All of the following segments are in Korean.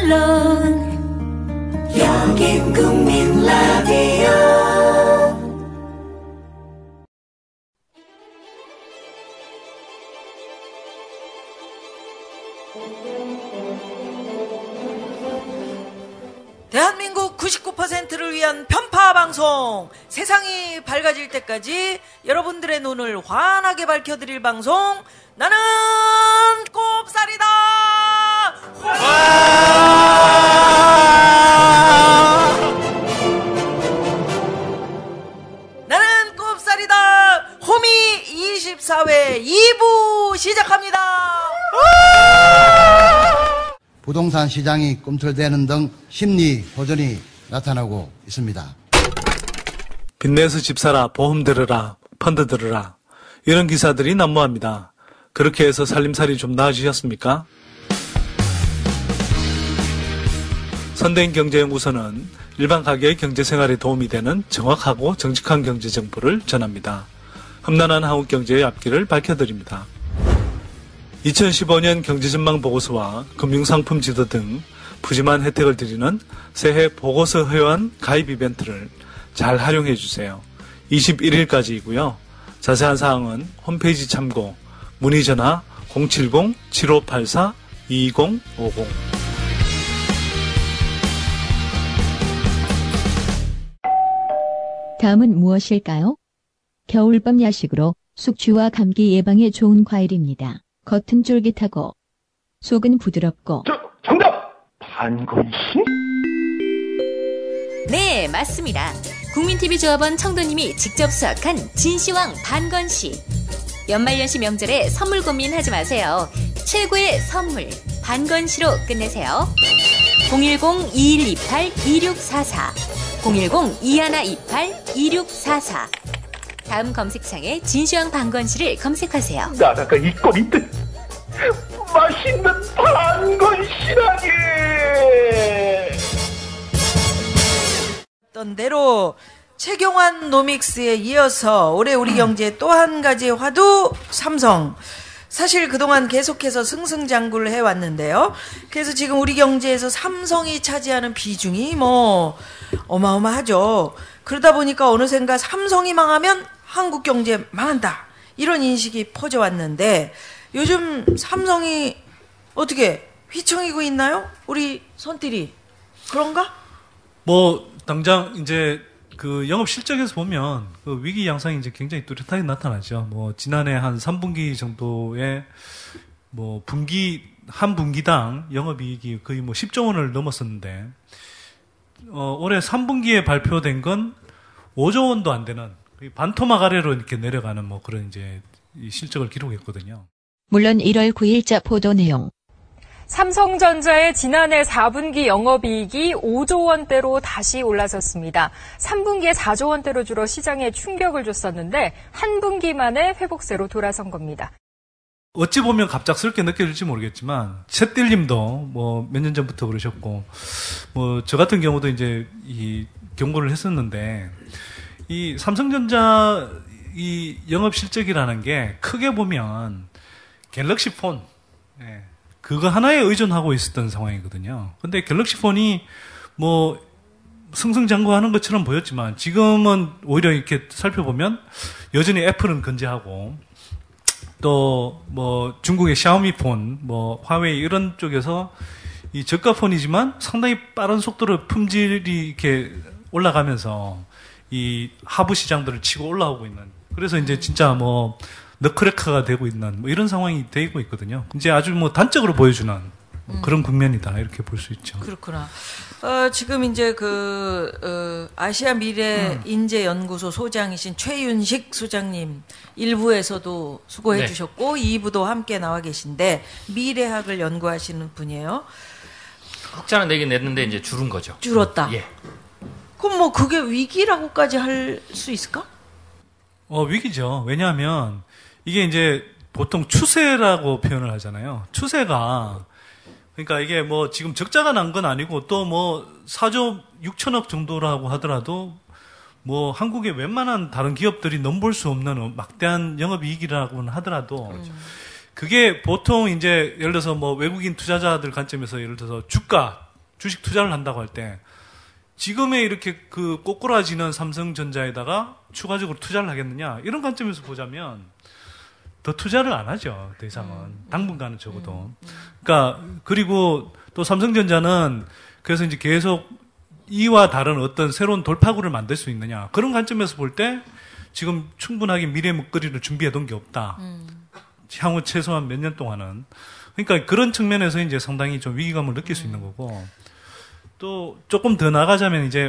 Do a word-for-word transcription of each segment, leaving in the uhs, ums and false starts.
물론 여긴 국민 라디오. 대한민국 구십구 퍼센트를 위한 편파 방송, 세상이 밝아질 때까지 여러분들의 눈을 환하게 밝혀드릴 방송, 나는 꼽살이다. 나는 꼽살이다. 호미 이십사 회 이 부 시작합니다. 부동산 시장이 꿈틀대는 등 심리 호전이 나타나고 있습니다. 빚내서 집 사라, 보험 들으라, 펀드 들으라, 이런 기사들이 난무합니다. 그렇게 해서 살림살이 좀 나아지셨습니까? 선대인 경제연구소는 일반 가게의 경제생활에 도움이 되는 정확하고 정직한 경제정보를 전합니다. 험난한 한국 경제의 앞길을 밝혀드립니다. 이천십오 년 경제전망 보고서와 금융상품 지도 등 푸짐한 혜택을 드리는 새해 보고서 회원 가입 이벤트를 잘 활용해 주세요. 이십일 일까지이고요. 자세한 사항은 홈페이지 참고, 문의 전화 공칠공 칠오팔사 이공오공. 다음은 무엇일까요? 겨울밤 야식으로 숙취와 감기 예방에 좋은 과일입니다. 겉은 쫄깃하고 속은 부드럽고. 저, 정답! 반건씨? 네, 맞습니다. 국민티비 조합원 청도님이 직접 수확한 진시황 반건씨. 연말연시 명절에 선물 고민하지 마세요. 최고의 선물 반건씨로 끝내세요. 공일공 이일이팔 이육사사 공일공 이일이팔 이육사사. 다음 검색창에 진시황 반건씨를 검색하세요. 나라가 있건 있듯 맛있는 반건씨라니. 어떤 대로 최경환 노믹스에 이어서 올해 우리 경제 또 한 가지 화두, 삼성. 사실 그동안 계속해서 승승장구를 해왔는데요. 그래서 지금 우리 경제에서 삼성이 차지하는 비중이 뭐 어마어마하죠. 그러다 보니까 어느샌가 삼성이 망하면 한국 경제 망한다, 이런 인식이 퍼져왔는데 요즘 삼성이 어떻게 휘청이고 있나요? 우리 손길이 그런가? 뭐 당장 이제 그 영업 실적에서 보면 그 위기 양상이 이제 굉장히 뚜렷하게 나타나죠. 뭐 지난해 한 삼 분기 정도에 뭐 분기 한 분기당 영업이익이 거의 뭐 십조 원을 넘었었는데 어 올해 삼 분기에 발표된 건 오조 원도 안 되는 반토막 아래로 이렇게 내려가는 뭐 그런 이제 실적을 기록했거든요. 물론 일월 구일자 보도 내용. 삼성전자의 지난해 사 분기 영업이익이 오조 원대로 다시 올라섰습니다. 삼 분기에 사조 원대로 줄어 시장에 충격을 줬었는데 한 분기 만에 회복세로 돌아선 겁니다. 어찌 보면 갑작스럽게 느껴질지 모르겠지만 챗딜님도 뭐 몇 년 전부터 그러셨고 뭐 저 같은 경우도 이제 이 경고를 했었는데 이 삼성전자 이 영업 실적이라는 게 크게 보면 갤럭시 폰, 예, 그거 하나에 의존하고 있었던 상황이거든요. 근데 갤럭시 폰이 뭐 승승장구하는 것처럼 보였지만 지금은 오히려 이렇게 살펴보면 여전히 애플은 건재하고 또 뭐 중국의 샤오미 폰, 뭐 화웨이 이런 쪽에서 이 저가 폰이지만 상당히 빠른 속도로 품질이 이렇게 올라가면서 이 하부 시장들을 치고 올라오고 있는, 그래서 이제 진짜 뭐 너크래커가 되고 있는 뭐 이런 상황이 되고 있거든요. 이제 아주 뭐 단적으로 보여주는 뭐 그런 국면이다, 이렇게 볼 수 있죠. 그렇구나. 어, 지금 이제 그 어, 아시아 미래 인재 연구소 소장이신 최윤식 소장님 일 부에서도 수고해 네. 주셨고 이 부도 함께 나와 계신데 미래학을 연구하시는 분이에요. 흑자는 내긴 냈는데 이제 줄은 거죠. 줄었다. 예. 그럼 뭐 그게 위기라고까지 할 수 있을까? 어, 위기죠. 왜냐하면 이게 이제 보통 추세라고 표현을 하잖아요. 추세가 그러니까 이게 뭐 지금 적자가 난 건 아니고 또 뭐 사조 육천억 정도라고 하더라도 뭐 한국의 웬만한 다른 기업들이 넘볼 수 없는 막대한 영업이익이라고는 하더라도 음. 그게 보통 이제 예를 들어서 뭐 외국인 투자자들 관점에서 예를 들어서 주가 주식 투자를 한다고 할 때 지금의 이렇게 그 꼬꾸라지는 삼성전자에다가 추가적으로 투자를 하겠느냐 이런 관점에서 보자면 더 투자를 안 하죠. 더 이상은 음. 당분간은 적어도. 음. 음. 그러니까 그리고 또 삼성전자는 그래서 이제 계속 이와 다른 어떤 새로운 돌파구를 만들 수 있느냐 그런 관점에서 볼 때 지금 충분하게 미래 먹거리를 준비해둔 게 없다. 음. 향후 최소한 몇 년 동안은. 그러니까 그런 측면에서 이제 상당히 좀 위기감을 느낄 수 있는 거고. 또 조금 더 나가자면 이제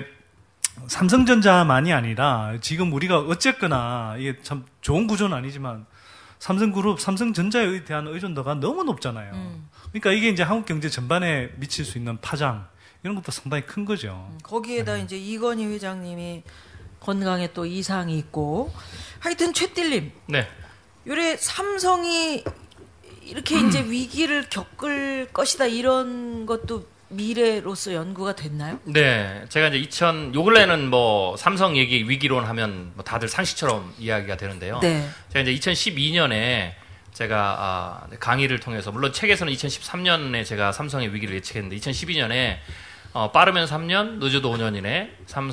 삼성전자만이 아니라 지금 우리가 어쨌거나 이게 참 좋은 구조는 아니지만 삼성그룹, 삼성전자에 대한 의존도가 너무 높잖아요. 음. 그러니까 이게 이제 한국 경제 전반에 미칠 수 있는 파장 이런 것도 상당히 큰 거죠. 음, 거기에다 네. 이제 이건희 회장님이 건강에 또 이상이 있고 하여튼 최딜님. 네. 요래 삼성이 이렇게 이제 위기를 겪을 것이다 이런 것도 미래로서 연구가 됐나요? 네, 제가 이제 이천 요 근래는 뭐 삼성 얘기 위기론 하면 뭐 다들 상식처럼 이야기가 되는데요. 네. 제가 이제 이천십이 년에 제가 아, 강의를 통해서 물론 책에서는 이천십삼 년에 제가 삼성의 위기를 예측했는데 이천십이 년에 어, 빠르면 삼 년, 늦어도 오 년 이내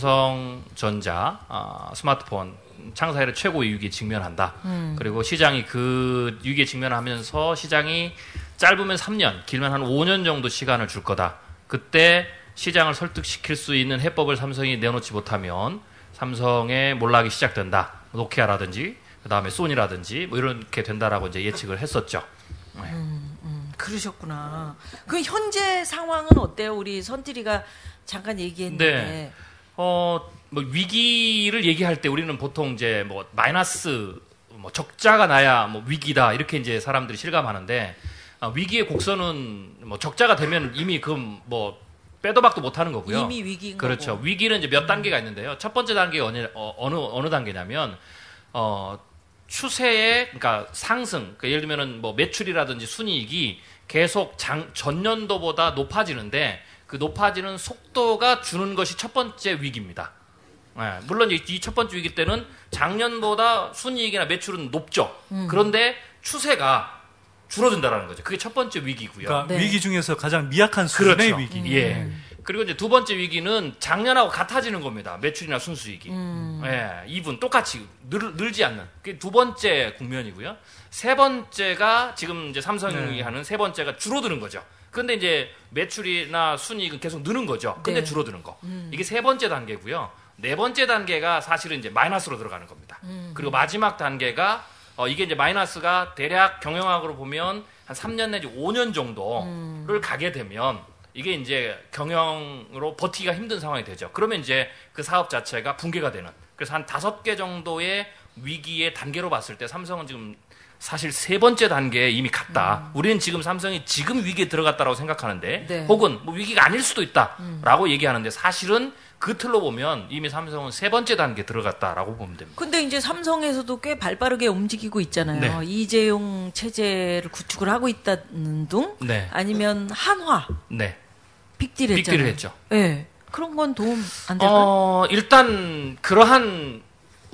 삼성전자 어, 스마트폰 창사 이래 최고의 위기에 직면한다. 음. 그리고 시장이 그 위기에 직면하면서 시장이 짧으면 삼 년, 길면 한 오 년 정도 시간을 줄 거다. 그때 시장을 설득시킬 수 있는 해법을 삼성이 내놓지 못하면 삼성의 몰락이 시작된다. 노키아라든지 그 다음에 소니라든지 뭐 이렇게 된다라고 이제 예측을 했었죠. 네. 음, 음, 그러셨구나. 그 현재 상황은 어때요? 우리 선띠리가 잠깐 얘기했는데. 네. 어, 뭐 위기를 얘기할 때 우리는 보통 이제 뭐 마이너스, 뭐 적자가 나야 뭐 위기다 이렇게 이제 사람들이 실감하는데. 아, 위기의 곡선은 뭐 적자가 되면 이미 그 뭐 빼도 박도 못 하는 거고요. 이미 위기인 그렇죠. 거고. 위기는 이제 몇 단계가 있는데요. 첫 번째 단계가 어느 어, 어느, 어느 단계냐면 어 추세의 그러니까 상승. 그러니까 예를 들면은 뭐 매출이라든지 순이익이 계속 장, 전년도보다 높아지는데 그 높아지는 속도가 주는 것이 첫 번째 위기입니다. 네, 물론 이 첫 번째 위기 때는 작년보다 순이익이나 매출은 높죠. 음. 그런데 추세가 줄어든다라는 거죠. 그게 첫 번째 위기고요. 그러니까 네. 위기 중에서 가장 미약한 수준의 그렇죠. 위기. 음. 예. 그리고 이제 두 번째 위기는 작년하고 같아지는 겁니다. 매출이나 순수익이. 음. 예. 이분 똑같이 늘, 늘지 않는. 그게 두 번째 국면이고요. 세 번째가 지금 이제 삼성이 네. 하는 세 번째가 줄어드는 거죠. 근데 이제 매출이나 순이익은 계속 느는 거죠. 근데 네. 줄어드는 거. 음. 이게 세 번째 단계고요. 네 번째 단계가 사실은 이제 마이너스로 들어가는 겁니다. 음. 그리고 마지막 단계가 어, 이게 이제 마이너스가 대략 경영학으로 보면 한 삼 년 내지 오 년 정도를 음. 가게 되면 이게 이제 경영으로 버티기가 힘든 상황이 되죠. 그러면 이제 그 사업 자체가 붕괴가 되는. 그래서 한 다섯 개 정도의 위기의 단계로 봤을 때 삼성은 지금 사실 세 번째 단계에 이미 갔다. 음. 우리는 지금 삼성이 지금 위기에 들어갔다라고 생각하는데 네. 혹은 뭐 위기가 아닐 수도 있다라고 음. 얘기하는데 사실은 그 틀로 보면 이미 삼성은 세 번째 단계에 들어갔다라고 보면 됩니다. 근데 이제 삼성에서도 꽤 발빠르게 움직이고 있잖아요. 네. 이재용 체제를 구축을 하고 있다는 둥 네. 아니면 한화 네. 빅딜 했잖아요. 빅딜을 했죠. 네. 그런 건 도움 안 될까요? 어, 일단 그러한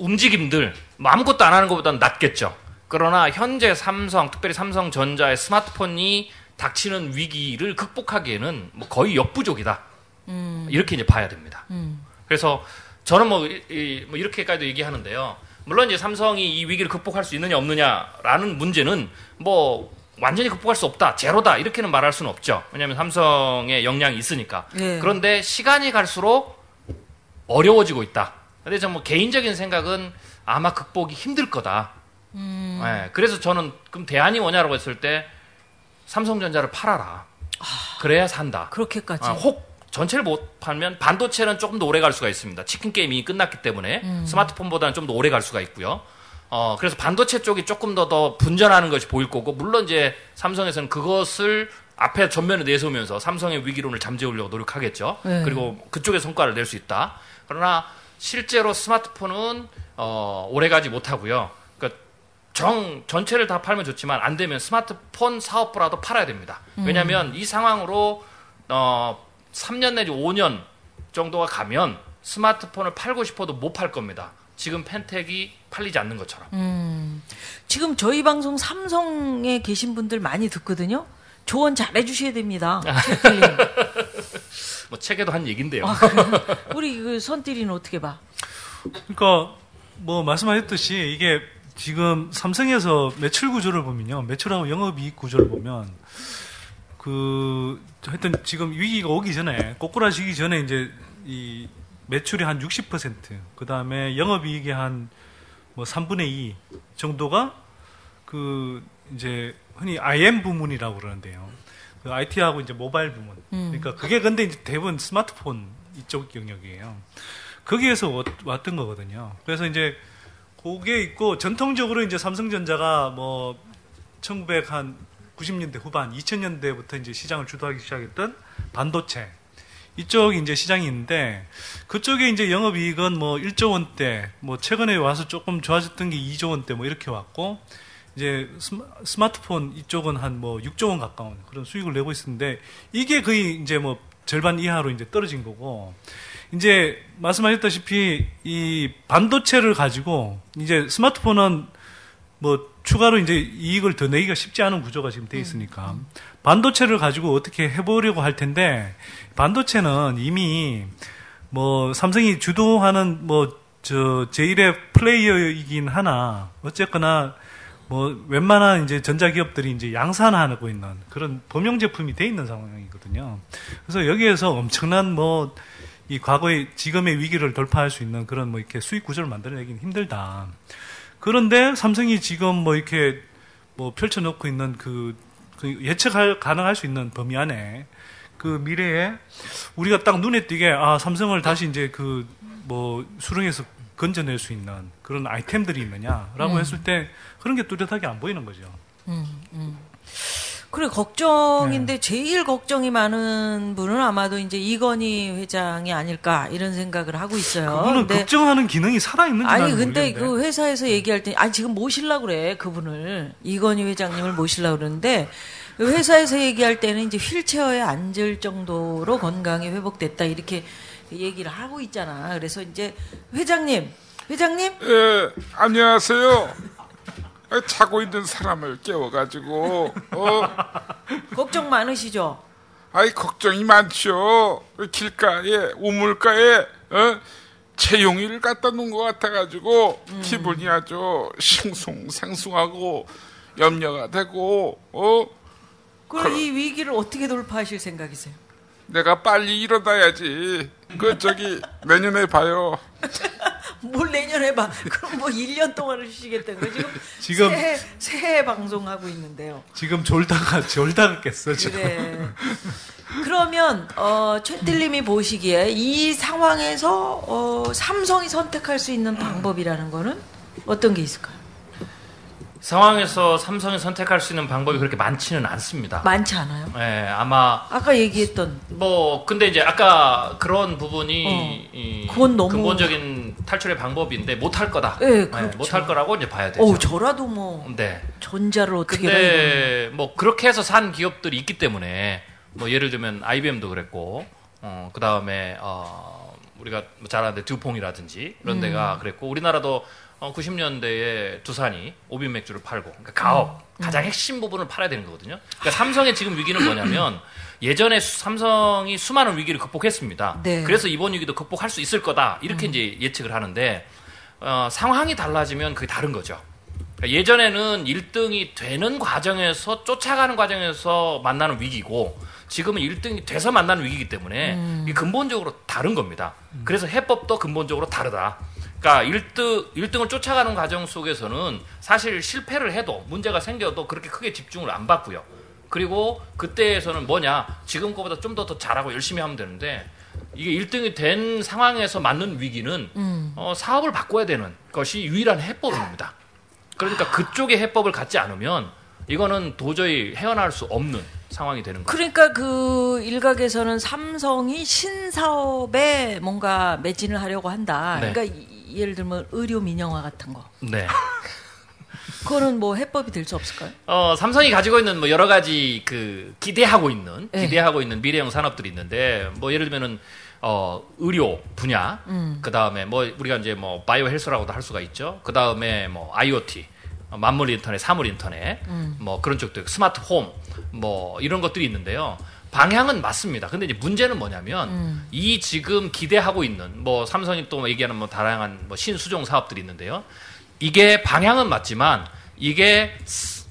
움직임들 뭐 아무것도 안 하는 것보다는 낫겠죠. 그러나 현재 삼성, 특별히 삼성전자의 스마트폰이 닥치는 위기를 극복하기에는 뭐 거의 역부족이다. 음. 이렇게 이제 봐야 됩니다. 음. 그래서 저는 뭐, 이, 뭐 이렇게까지도 얘기하는데요. 물론 이제 삼성이 이 위기를 극복할 수 있느냐 없느냐라는 문제는 뭐 완전히 극복할 수 없다, 제로다 이렇게는 말할 수는 없죠. 왜냐하면 삼성의 역량이 있으니까. 네. 그런데 시간이 갈수록 어려워지고 있다. 근데 저 뭐 개인적인 생각은 아마 극복이 힘들 거다. 음. 네, 그래서 저는 그럼 대안이 뭐냐라고 했을 때 삼성전자를 팔아라. 아, 그래야 산다. 그렇게까지. 아, 혹 전체를 못 팔면 반도체는 조금 더 오래 갈 수가 있습니다. 치킨 게임이 끝났기 때문에 음. 스마트폰보다는 좀 더 오래 갈 수가 있고요. 어, 그래서 반도체 쪽이 조금 더 더 분전하는 것이 보일 거고, 물론 이제 삼성에서는 그것을 앞에 전면에 내세우면서 삼성의 위기론을 잠재우려고 노력하겠죠. 네. 그리고 그쪽에 성과를 낼 수 있다. 그러나 실제로 스마트폰은 어, 오래 가지 못하고요. 그러니까 정 전체를 다 팔면 좋지만 안 되면 스마트폰 사업부라도 팔아야 됩니다. 왜냐하면 음. 이 상황으로 어, 삼 년 내지 오 년 정도가 가면 스마트폰을 팔고 싶어도 못 팔 겁니다. 지금 펜텍이 팔리지 않는 것처럼. 음, 지금 저희 방송 삼성에 계신 분들 많이 듣거든요. 조언 잘해 주셔야 됩니다. 뭐 책에도 한 얘긴데요. 아, 그래? 우리 그 손띠리는 어떻게 봐? 그러니까 뭐 말씀하셨듯이 이게 지금 삼성에서 매출 구조를 보면요, 매출하고 영업이익 구조를 보면 그 하여튼 지금 위기가 오기 전에 꼬꾸라지기 전에 이제 이 매출이 한 육십 퍼센트, 그 다음에 영업이익이 한 뭐 삼분의 이 정도가 그 이제 흔히 아이엠 부문이라고 그러는데요. 그 아이티하고 이제 모바일 부문. 음. 그러니까 그게 근데 이제 대부분 스마트폰 이쪽 영역이에요. 거기에서 왔던 거거든요. 그래서 이제 그게 있고 전통적으로 이제 삼성전자가 뭐 천구백구십 년대 후반, 이천 년대부터 이제 시장을 주도하기 시작했던 반도체 이쪽이 이제 시장이 있는데 그쪽에 이제 영업이익은 뭐 일조 원대, 뭐 최근에 와서 조금 좋아졌던 게 이조 원대 뭐 이렇게 왔고 이제 스마트폰 이쪽은 한 뭐 육조 원 가까운 그런 수익을 내고 있었는데 이게 거의 이제 뭐 절반 이하로 이제 떨어진 거고 이제 말씀하셨다시피 이 반도체를 가지고 이제 스마트폰은 뭐 추가로 이제 이익을 더 내기가 쉽지 않은 구조가 지금 돼 있으니까 음. 반도체를 가지고 어떻게 해보려고 할 텐데 반도체는 이미 뭐 삼성이 주도하는 뭐 저 제일의 플레이어이긴 하나 어쨌거나 뭐 웬만한 이제 전자기업들이 이제 양산하고 있는 그런 범용 제품이 돼 있는 상황이거든요. 그래서 여기에서 엄청난 뭐 이 과거의 지금의 위기를 돌파할 수 있는 그런 뭐 이렇게 수익 구조를 만들어내기는 힘들다. 그런데 삼성이 지금 뭐 이렇게 뭐 펼쳐놓고 있는 그, 그 예측할 가능할 수 있는 범위 안에 그 미래에 우리가 딱 눈에 띄게 아 삼성을 다시 이제 그 뭐 수렁에서 건져낼 수 있는 그런 아이템들이 있느냐라고 음. 했을 때 그런 게 뚜렷하게 안 보이는 거죠. 음, 음. 그래 걱정인데 네. 제일 걱정이 많은 분은 아마도 이제 이건희 회장이 아닐까 이런 생각을 하고 있어요. 그분은 근데, 걱정하는 기능이 살아 있는지 아니 근데 모르겠는데. 그 회사에서 얘기할 때 아니 지금 모시려고 그래 그분을 이건희 회장님을 모시려고 그러는데 회사에서 얘기할 때는 이제 휠체어에 앉을 정도로 건강이 회복됐다 이렇게 얘기를 하고 있잖아. 그래서 이제 회장님, 회장님? 예, 안녕하세요. 자고 있는 사람을 깨워가지고 어 걱정 많으시죠? 아이 걱정이 많죠. 길가에 우물가에 어? 채용이를 갖다 놓은 것 같아가지고 음. 기분이 아주 싱숭생숭하고 염려가 되고 어. 그럼 이 위기를 어떻게 돌파하실 생각이세요? 내가 빨리 일어나야지. 그 저기 내년에 봐요. 뭘 내년에 봐. 그럼 뭐 일 년 동안을 쉬시겠다는 거 지금, 지금 새해, 새해 방송하고 있는데요. 지금 졸다가 졸다가 깼어 지금. 그래. 그러면 어, 최뜰님이 보시기에 이 상황에서 어, 삼성이 선택할 수 있는 방법이라는 거는 어떤 게 있을까요? 상황에서 삼성이 선택할 수 있는 방법이 그렇게 많지는 않습니다. 많지 않아요? 네, 아마 아까 얘기했던 뭐 근데 이제 아까 그런 부분이 어, 이 그건 너무 근본적인 탈출의 방법인데 못할 거다. 네, 그렇죠. 네, 못할 거라고 이제 봐야 되죠. 어, 저라도 뭐 네. 전자를 어떻게 근데 뭐 그렇게 해서 산 기업들이 있기 때문에 뭐 예를 들면 아이비엠도 그랬고 어, 그다음에 어, 우리가 잘 아는데 듀퐁이라든지 이런 데가 음. 그랬고 우리나라도 어, 구십 년대에 두산이 오빈 맥주를 팔고 그러니까 가업 음. 가장 핵심 부분을 팔아야 되는 거거든요. 그러니까 삼성의 지금 위기는 뭐냐면 예전에 수, 삼성이 수많은 위기를 극복했습니다. 네. 그래서 이번 위기도 극복할 수 있을 거다 이렇게 음. 이제 예측을 하는데 어, 상황이 달라지면 그게 다른 거죠. 그러니까 예전에는 일 등이 되는 과정에서 쫓아가는 과정에서 만나는 위기고 지금은 일 등이 돼서 만나는 위기이기 때문에 음. 이게 근본적으로 다른 겁니다. 그래서 해법도 근본적으로 다르다. 그러니까 일 등, 일 등을 쫓아가는 과정 속에서는 사실 실패를 해도 문제가 생겨도 그렇게 크게 집중을 안 받고요. 그리고 그때에서는 뭐냐 지금 거보다 좀 더 더 잘하고 열심히 하면 되는데 이게 일 등이 된 상황에서 맞는 위기는 음. 어, 사업을 바꿔야 되는 것이 유일한 해법입니다. 그러니까 그쪽의 해법을 갖지 않으면 이거는 도저히 헤어나올 수 없는 상황이 되는 거죠. 그러니까 그 일각에서는 삼성이 신사업에 뭔가 매진을 하려고 한다. 네. 그러니까 이, 예를 들면 의료 민영화 같은 거. 네. 그거는 뭐 해법이 될 수 없을까요? 어, 삼성이 가지고 있는 뭐 여러 가지 그 기대하고 있는 네. 기대하고 있는 미래형 산업들이 있는데 뭐 예를 들면은 어, 의료 분야, 음. 그 다음에 뭐 우리가 이제 뭐 바이오 헬스라고도 할 수가 있죠. 그 다음에 뭐 아이오티, 만물 인터넷, 사물 인터넷, 음. 뭐 그런 쪽도 있고 스마트 홈, 뭐 이런 것들이 있는데요. 방향은 맞습니다. 근데 이제 문제는 뭐냐면 음. 이 지금 기대하고 있는 뭐 삼성이 또 얘기하는 뭐 다양한 뭐 신수종 사업들이 있는데요. 이게 방향은 맞지만 이게 스,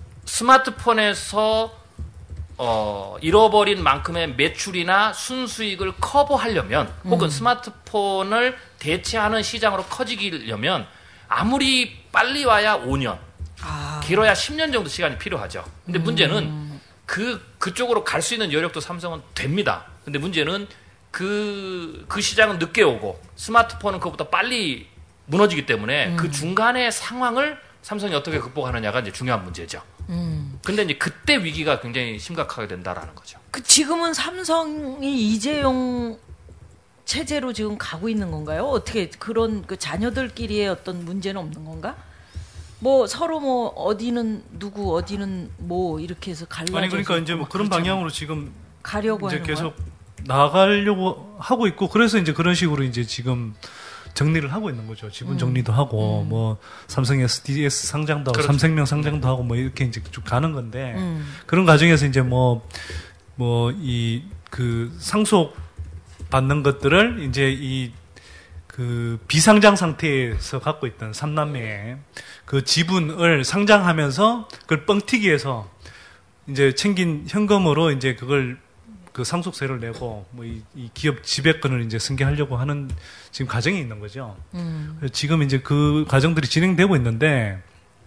스마트폰에서 어, 잃어버린 만큼의 매출이나 순수익을 커버하려면 혹은 음. 스마트폰을 대체하는 시장으로 커지려면 아무리 빨리 와야 오 년, 아. 길어야 십 년 정도 시간이 필요하죠. 근데 음. 문제는 그, 그쪽으로 갈 수 있는 여력도 삼성은 됩니다. 근데 문제는 그, 그 시장은 늦게 오고 스마트폰은 그것보다 빨리 무너지기 때문에 음. 그 중간의 상황을 삼성이 어떻게 극복하느냐가 이제 중요한 문제죠. 음. 근데 이제 그때 위기가 굉장히 심각하게 된다라는 거죠. 그 지금은 삼성이 이재용 체제로 지금 가고 있는 건가요? 어떻게 그런 그 자녀들끼리의 어떤 문제는 없는 건가? 뭐 서로 뭐 어디는 누구 어디는 뭐 이렇게 해서 갈라져서 아니 그러니까 이제 뭐 그런 방향으로 지금 가려고 이제 하는 계속 거야? 나가려고 하고 있고 그래서 이제 그런 식으로 이제 지금 정리를 하고 있는 거죠. 지분 정리도 음. 하고 음. 뭐 삼성 에스디에스 상장도 하고 그렇죠. 삼생명 상장도 하고 뭐 이렇게 이제 쭉 가는 건데 음. 그런 과정에서 이제 뭐 뭐 이 그 상속 받는 것들을 이제 이 그 비상장 상태에서 갖고 있던 삼남매의 그 지분을 상장하면서 그걸 뻥튀기해서 이제 챙긴 현금으로 이제 그걸 그 상속세를 내고 뭐 이 이 기업 지배권을 이제 승계하려고 하는 지금 과정이 있는 거죠. 음. 지금 이제 그 과정들이 진행되고 있는데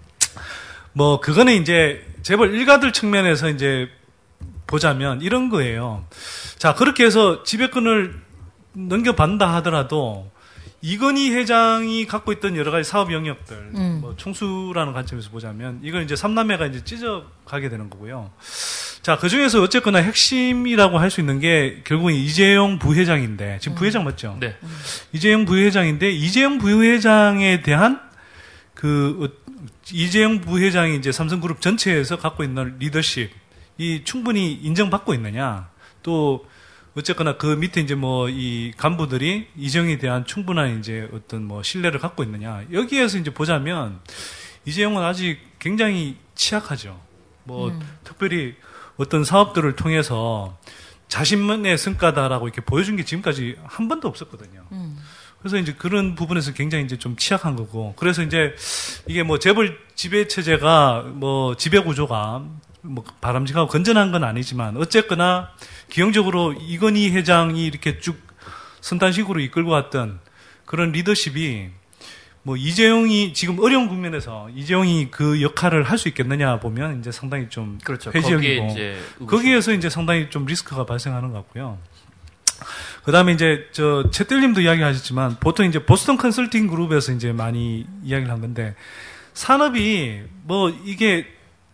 뭐 그거는 이제 재벌 일가들 측면에서 이제 보자면 이런 거예요. 자, 그렇게 해서 지배권을 넘겨받는다 하더라도 이건희 회장이 갖고 있던 여러 가지 사업 영역들, 음. 뭐 총수라는 관점에서 보자면 이걸 이제 삼남매가 이제 찢어가게 되는 거고요. 자, 그 중에서 어쨌거나 핵심이라고 할 수 있는 게 결국은 이재용 부회장인데, 지금 부회장 맞죠? 네. 음. 이재용 부회장인데, 이재용 부회장에 대한 그, 이재용 부회장이 이제 삼성그룹 전체에서 갖고 있는 리더십, 이 충분히 인정받고 있느냐, 또, 어쨌거나 그 밑에 이제 뭐 이 간부들이 이재용에 대한 충분한 이제 어떤 뭐 신뢰를 갖고 있느냐, 여기에서 이제 보자면, 이재용은 아직 굉장히 취약하죠. 뭐, 음. 특별히 어떤 사업들을 통해서 자신만의 성과다라고 이렇게 보여준 게 지금까지 한 번도 없었거든요. 음. 그래서 이제 그런 부분에서 굉장히 이제 좀 취약한 거고, 그래서 이제 이게 뭐 재벌 지배 체제가 뭐 지배 구조가 뭐 바람직하고 건전한 건 아니지만 어쨌거나 기형적으로 이건희 회장이 이렇게 쭉 선단식으로 이끌고 왔던 그런 리더십이 뭐 이재용이 지금 어려운 국면에서 이재용이 그 역할을 할 수 있겠느냐 보면 이제 상당히 좀 그렇죠. 회지형이고 거기에 이제 거기에서 이제 상당히 좀 리스크가 발생하는 것 같고요. 그다음에 이제 저 채뜰님도 이야기하셨지만 보통 이제 보스턴 컨설팅 그룹에서 이제 많이 이야기를 한 건데 산업이 뭐 이게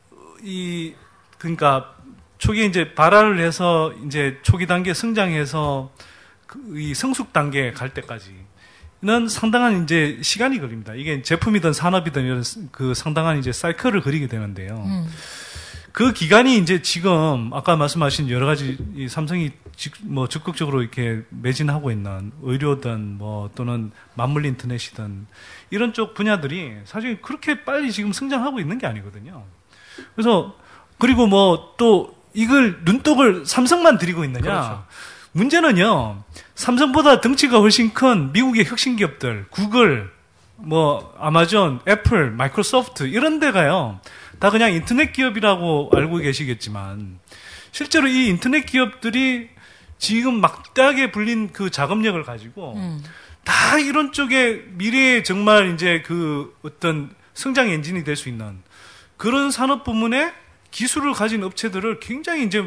이 그러니까 초기에 이제 발화를 해서 이제 초기 단계 성장해서 그 이 성숙 단계 갈 때까지는 상당한 이제 시간이 걸립니다. 이게 제품이든 산업이든 이런 그 상당한 이제 사이클을 그리게 되는데요. 음. 그 기간이 이제 지금 아까 말씀하신 여러 가지 이 삼성이 직, 뭐 적극적으로 이렇게 매진하고 있는 의료든 뭐 또는 만물 인터넷이든 이런 쪽 분야들이 사실 그렇게 빨리 지금 성장하고 있는 게 아니거든요. 그래서 그리고 뭐 또 이걸 눈독을 삼성만 들이고 있느냐? 그렇죠. 문제는요. 삼성보다 덩치가 훨씬 큰 미국의 혁신 기업들, 구글, 뭐 아마존, 애플, 마이크로소프트 이런 데가요. 다 그냥 인터넷 기업이라고 알고 계시겠지만 실제로 이 인터넷 기업들이 지금 막대하게 불린 그 자금력을 가지고 음. 다 이런 쪽에 미래에 정말 이제 그 어떤 성장 엔진이 될 수 있는 그런 산업 부문에 기술을 가진 업체들을 굉장히 이제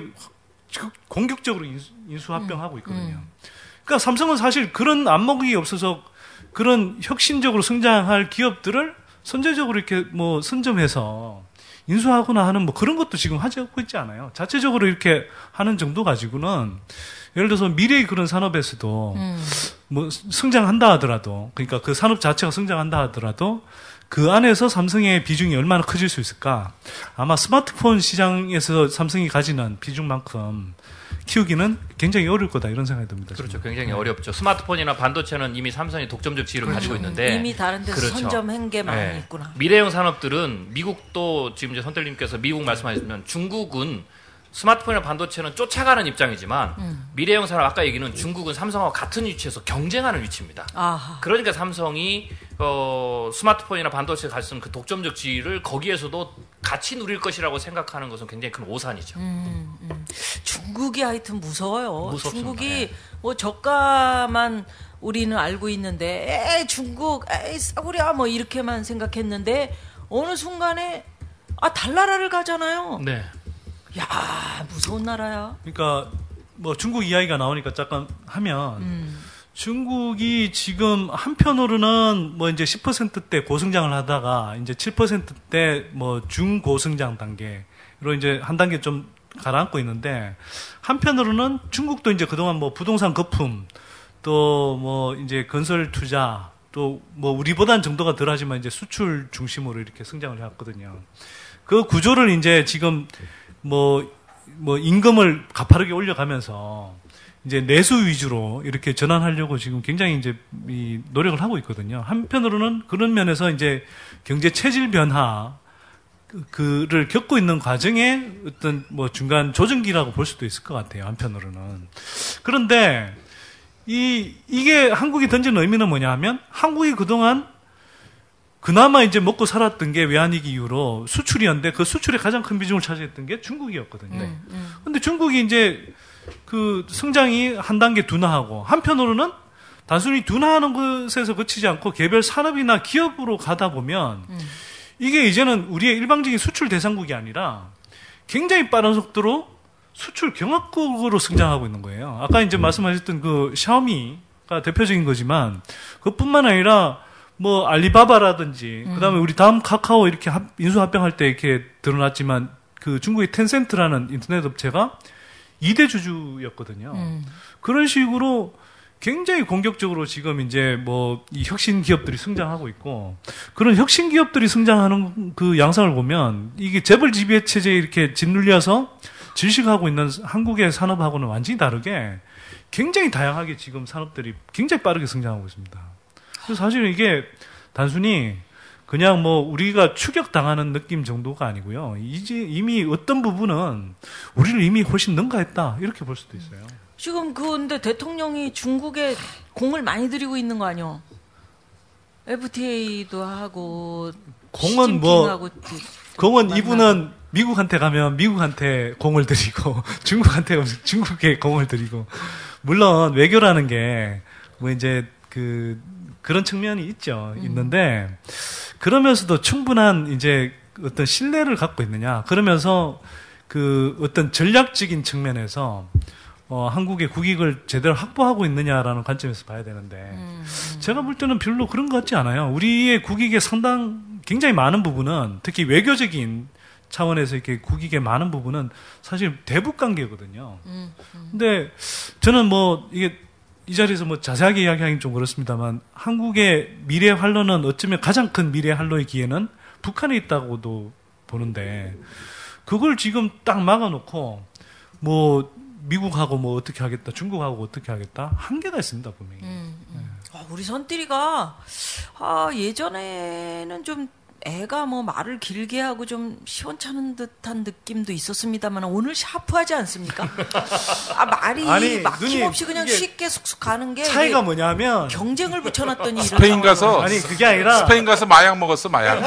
공격적으로 인수, 인수합병하고 있거든요. 음. 그러니까 삼성은 사실 그런 안목이 없어서 그런 혁신적으로 성장할 기업들을 선제적으로 이렇게 뭐 선점해서 인수하거나 하는 뭐 그런 것도 지금 하지 않고 있지 않아요. 자체적으로 이렇게 하는 정도 가지고는 예를 들어서 미래의 그런 산업에서도 음. 뭐 성장한다 하더라도 그러니까 그 산업 자체가 성장한다 하더라도 그 안에서 삼성의 비중이 얼마나 커질 수 있을까? 아마 스마트폰 시장에서 삼성이 가지는 비중만큼 키우기는 굉장히 어려울 거다 이런 생각이 듭니다. 그렇죠. 지금. 굉장히 네. 어렵죠. 스마트폰이나 반도체는 이미 삼성이 독점적 지위를 그렇죠. 가지고 있는데 이미 다른 데서 그렇죠. 선점한 게 많이 네. 있구나. 미래형 산업들은 미국도 지금 이제 선택님께서 미국 말씀하셨지만 중국은 스마트폰이나 반도체는 쫓아가는 입장이지만 음. 미래형 산업 아까 얘기는 중국은 삼성하고 같은 위치에서 경쟁하는 위치입니다. 아하. 그러니까 삼성이 어, 스마트폰이나 반도체에 갈 수 있는 그 독점적 지위를 거기에서도 같이 누릴 것이라고 생각하는 것은 굉장히 큰 오산이죠. 음, 음. 중국이 하여튼 무서워요. 무섭습니다. 중국이 네. 뭐 저가만 우리는 알고 있는데 에이 중국 에이 싸구려 뭐 이렇게만 생각했는데 어느 순간에 아 달나라를 가잖아요. 네. 야 무서운 나라야. 그러니까 뭐 중국 이야기가 나오니까 잠깐 하면 음. 중국이 지금 한편으로는 뭐 이제 십 퍼센트대 고성장을 하다가 이제 칠 퍼센트대 뭐 중고성장 단계로 이제 한 단계 좀 가라앉고 있는데 한편으로는 중국도 이제 그동안 뭐 부동산 거품 또 뭐 이제 건설 투자 또 뭐 우리보다는 정도가 덜하지만 이제 수출 중심으로 이렇게 성장을 해왔거든요. 그 구조를 이제 지금 뭐, 뭐, 임금을 가파르게 올려가면서, 이제 내수 위주로 이렇게 전환하려고 지금 굉장히 이제 이 노력을 하고 있거든요. 한편으로는 그런 면에서 이제 경제 체질 변화, 그를 겪고 있는 과정에 어떤 뭐 중간 조정기라고 볼 수도 있을 것 같아요. 한편으로는. 그런데, 이, 이게 한국이 던지는 의미는 뭐냐 하면, 한국이 그동안 그나마 이제 먹고 살았던 게 외환위기 이후로 수출이었는데 그 수출의 가장 큰 비중을 차지했던 게 중국이었거든요. 네. 음. 근데 중국이 이제 그 성장이 한 단계 둔화하고 한편으로는 단순히 둔화하는 것에서 그치지 않고 개별 산업이나 기업으로 가다 보면 음. 이게 이제는 우리의 일방적인 수출 대상국이 아니라 굉장히 빠른 속도로 수출 경합국으로 성장하고 있는 거예요. 아까 이제 말씀하셨던 그 샤오미가 대표적인 거지만 그뿐만 아니라 뭐 알리바바라든지 음. 그다음에 우리 다음 카카오 이렇게 합, 인수 합병할 때 이렇게 드러났지만 그 중국의 텐센트라는 인터넷 업체가 이 대 주주였거든요. 음. 그런 식으로 굉장히 공격적으로 지금 이제 뭐 이 혁신 기업들이 성장하고 있고 그런 혁신 기업들이 성장하는 그 양상을 보면 이게 재벌 지배 체제에 이렇게 짓눌려서 질식하고 있는 한국의 산업하고는 완전히 다르게 굉장히 다양하게 지금 산업들이 굉장히 빠르게 성장하고 있습니다. 그래서 사실은 이게 단순히 그냥 뭐 우리가 추격당하는 느낌 정도가 아니고요. 이제 이미 어떤 부분은 우리를 이미 훨씬 능가했다 이렇게 볼 수도 있어요. 지금 그런데 대통령이 중국에 공을 많이 들이고 있는 거 아니요? 에프티에이도 하고 공은 뭐 공은 이분은 미국한테 가면 미국한테 공을 들이고 중국한테 가면 중국에 공을 들이고 물론 외교라는 게 뭐 이제 그 그런 측면이 있죠. 음. 있는데 그러면서도 충분한 이제 어떤 신뢰를 갖고 있느냐. 그러면서 그 어떤 전략적인 측면에서 어, 한국의 국익을 제대로 확보하고 있느냐라는 관점에서 봐야 되는데 음. 제가 볼 때는 별로 그런 것 같지 않아요. 우리의 국익의 상당 굉장히 많은 부분은 특히 외교적인 차원에서 이렇게 국익의 많은 부분은 사실 대북 관계거든요. 음. 음. 근데 저는 뭐 이게 이 자리에서 뭐 자세하게 이야기하기는 좀 그렇습니다만 한국의 미래 활로는 어쩌면 가장 큰 미래 활로의 기회는 북한에 있다고도 보는데 그걸 지금 딱 막아놓고 뭐 미국하고 뭐 어떻게 하겠다, 중국하고 어떻게 하겠다 한계가 있습니다 분명히. 음, 음. 네. 아, 우리 선띠리가 아, 예전에는 좀 애가 뭐 말을 길게 하고 좀 시원찮은 듯한 느낌도 있었습니다만 오늘 샤프하지 않습니까? 아 말이 아니, 막힘없이 그냥 쉽게 쑥쑥 가는 게 차이가 뭐냐면 경쟁을 붙여놨더니 스페인 가서 아니 그게 아니라 스페인 가서 마약 먹었어 마약.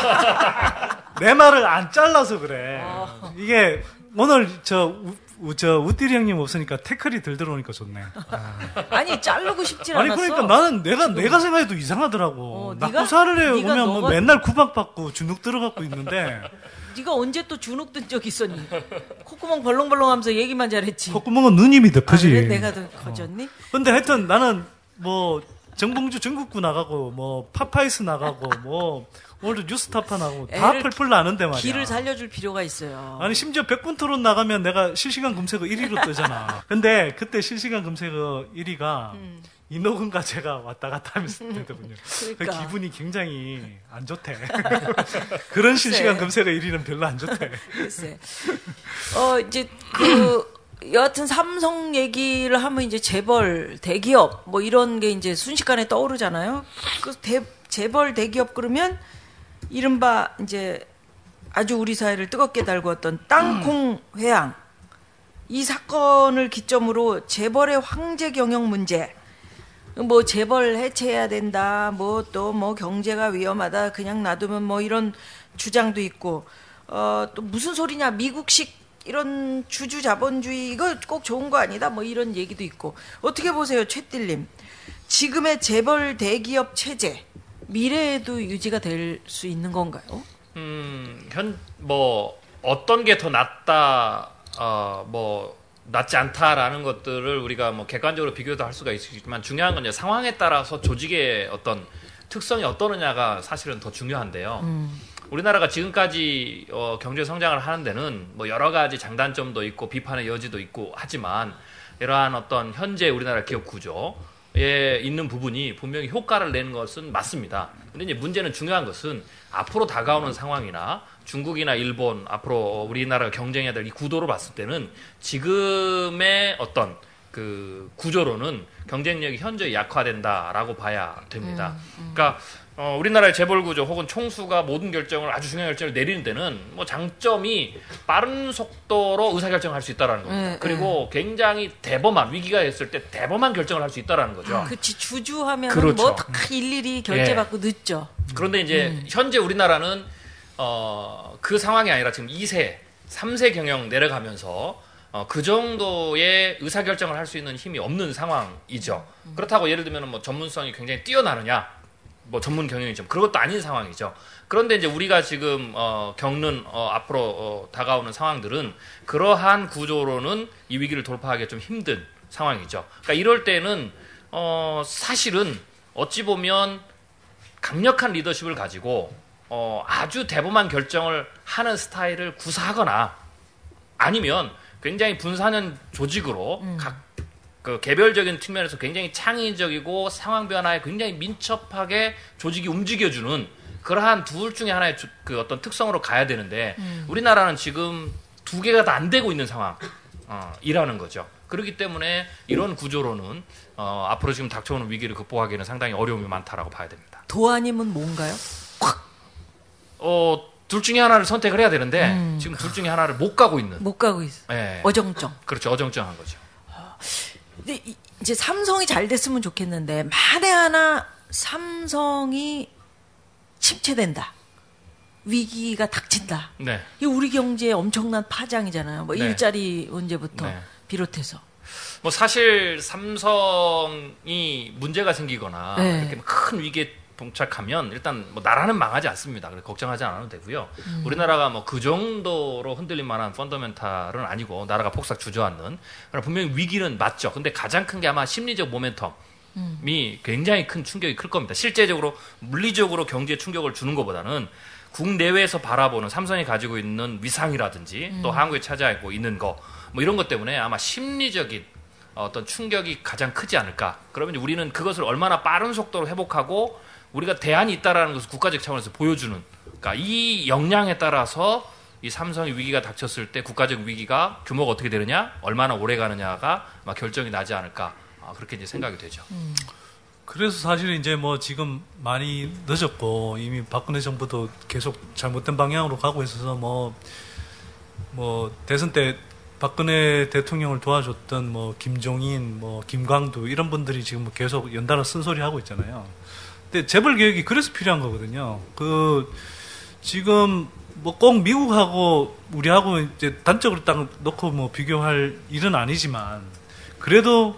내 말을 안 잘라서 그래. 어. 이게 오늘 저 우, 저 우띠리 형님 없으니까 태클이 들 들어오니까 좋네. 아. 아니 자르고 싶진 아니, 않았어. 아니 그러니까 나는 내가 내가 생각해도 이상하더라고. 어, 낙구사를 해 오면 너가... 뭐 맨날 구박받고 주눅 들어갖고 있는데. 네가 언제 또 주눅 든 적 있었니? 콧구멍 벌렁벌렁하면서 얘기만 잘했지. 콧구멍은 누님이 더 크지. 아, 그래? 내가 더 커졌니? 어. 근데 하여튼 나는 뭐 정봉주 전국구 나가고 뭐 파파이스 나가고 뭐 오늘도 뉴스타파 나가고 다 펄펄 나는데 말이야. 길을 살려줄 필요가 있어요. 아니 심지어 백분 토론 나가면 내가 실시간 검색어 일 위로 뜨잖아. 근데 그때 실시간 검색어 일 위가 음. 이노근과 제가 왔다 갔다 하면서 되더군요. 그러니까. 그 기분이 굉장히 안 좋대. 그런 실시간 검색어 일 위는 별로 안 좋대. 글쎄. 어 이제 그 여하튼 삼성 얘기를 하면 이제 재벌, 대기업 뭐 이런 게 이제 순식간에 떠오르잖아요. 그 대, 재벌, 대기업 그러면 이른바 이제 아주 우리 사회를 뜨겁게 달구었던 땅콩 회항 이 사건을 기점으로 재벌의 황제 경영 문제, 뭐 재벌 해체해야 된다, 뭐 또 뭐 경제가 위험하다, 그냥 놔두면 뭐 이런 주장도 있고, 어, 또 무슨 소리냐, 미국식 이런 주주 자본주의 이거 꼭 좋은 거 아니다, 뭐 이런 얘기도 있고. 어떻게 보세요, 최딜님? 지금의 재벌 대기업 체제 미래에도 유지가 될 수 있는 건가요? 음, 현 뭐 어떤 게 더 낫다, 어, 뭐 낫지 않다라는 것들을 우리가 뭐 객관적으로 비교도 할 수가 있지만 중요한 건 이제 상황에 따라서 조직의 어떤 특성이 어떠느냐가 사실은 더 중요한데요. 음. 우리나라가 지금까지 어, 경제 성장을 하는 데는 뭐 여러 가지 장단점도 있고 비판의 여지도 있고 하지만 이러한 어떤 현재 우리나라 기업 구조에 있는 부분이 분명히 효과를 내는 것은 맞습니다. 근데 이제 문제는 중요한 것은 앞으로 다가오는 상황이나 중국이나 일본 앞으로 우리나라가 경쟁해야 될 이 구도로 봤을 때는 지금의 어떤 그 구조로는 경쟁력이 현저히 약화된다라고 봐야 됩니다. 음, 음. 그러니까 어, 우리나라의 재벌 구조 혹은 총수가 모든 결정을 아주 중요한 결정을 내리는 데는 뭐 장점이 빠른 속도로 의사결정을 할 수 있다라는 겁니다. 네, 그리고 네. 굉장히 대범한 위기가 있을 때 대범한 결정을 할 수 있다라는 거죠. 아, 그렇지 주주하면 그렇죠. 뭐 다 일일이 결제받고 네. 늦죠. 그런데 이제 음. 현재 우리나라는 어, 그 상황이 아니라 지금 이 세, 삼 세 경영 내려가면서 어, 그 정도의 의사결정을 할 수 있는 힘이 없는 상황이죠. 음. 그렇다고 예를 들면 뭐 전문성이 굉장히 뛰어나느냐, 뭐 전문 경영이죠. 그런 것도 아닌 상황이죠. 그런데 이제 우리가 지금 어, 겪는 어, 앞으로 어, 다가오는 상황들은 그러한 구조로는 이 위기를 돌파하기 좀 힘든 상황이죠. 그러니까 이럴 때는 어, 사실은 어찌 보면 강력한 리더십을 가지고 어, 아주 대범한 결정을 하는 스타일을 구사하거나 아니면 굉장히 분산형 조직으로 음. 각 그 개별적인 측면에서 굉장히 창의적이고 상황 변화에 굉장히 민첩하게 조직이 움직여주는 그러한 둘 중에 하나의 주, 그 어떤 특성으로 가야 되는데 음. 우리나라는 지금 두 개가 다 안 되고 있는 상황이라는 어, 거죠. 그렇기 때문에 이런 구조로는 어, 앞으로 지금 닥쳐오는 위기를 극복하기에는 상당히 어려움이 많다라고 봐야 됩니다. 도안님은 뭔가요? 확. 어, 둘 중에 하나를 선택을 해야 되는데 음. 지금 둘 중에 하나를 못 가고 있는. 못 가고 있어. 네. 어정쩡. 그렇죠. 어정쩡한 거죠. 근데 이제 삼성이 잘 됐으면 좋겠는데 만에 하나 삼성이 침체된다. 위기가 닥친다. 네. 이 우리 경제에 엄청난 파장이잖아요. 뭐 네. 일자리 문제부터 네. 비롯해서. 뭐 사실 삼성이 문제가 생기거나 네. 이렇게 큰 위기에 봉착하면 일단 뭐 나라는 망하지 않습니다. 그래서 걱정하지 않아도 되고요. 음. 우리나라가 뭐 그 정도로 흔들릴 만한 펀더멘탈은 아니고 나라가 폭삭 주저앉는. 그러나 분명히 위기는 맞죠. 근데 가장 큰 게 아마 심리적 모멘텀이 음. 굉장히 큰 충격이 클 겁니다. 실제적으로 물리적으로 경제에 충격을 주는 것보다는 국내외에서 바라보는 삼성이 가지고 있는 위상이라든지 음. 또 한국에 차지하고 있는 거 뭐 이런 것 때문에 아마 심리적인 어떤 충격이 가장 크지 않을까. 그러면 우리는 그것을 얼마나 빠른 속도로 회복하고 우리가 대안이 있다라는 것을 국가적 차원에서 보여주는, 그러니까 이 역량에 따라서 이 삼성의 위기가 닥쳤을 때 국가적 위기가 규모가 어떻게 되느냐, 얼마나 오래 가느냐가 아마 결정이 나지 않을까, 아, 그렇게 이제 생각이 되죠. 음. 그래서 사실 이제 뭐 지금 많이 늦었고 이미 박근혜 정부도 계속 잘못된 방향으로 가고 있어서 뭐, 뭐 대선 때 박근혜 대통령을 도와줬던 뭐 김종인, 뭐 김광두 이런 분들이 지금 계속 연달아 쓴소리 하고 있잖아요. 근데 재벌 개혁이 그래서 필요한 거거든요. 그 지금 뭐 꼭 미국하고 우리하고 이제 단적으로 딱 놓고 뭐 비교할 일은 아니지만 그래도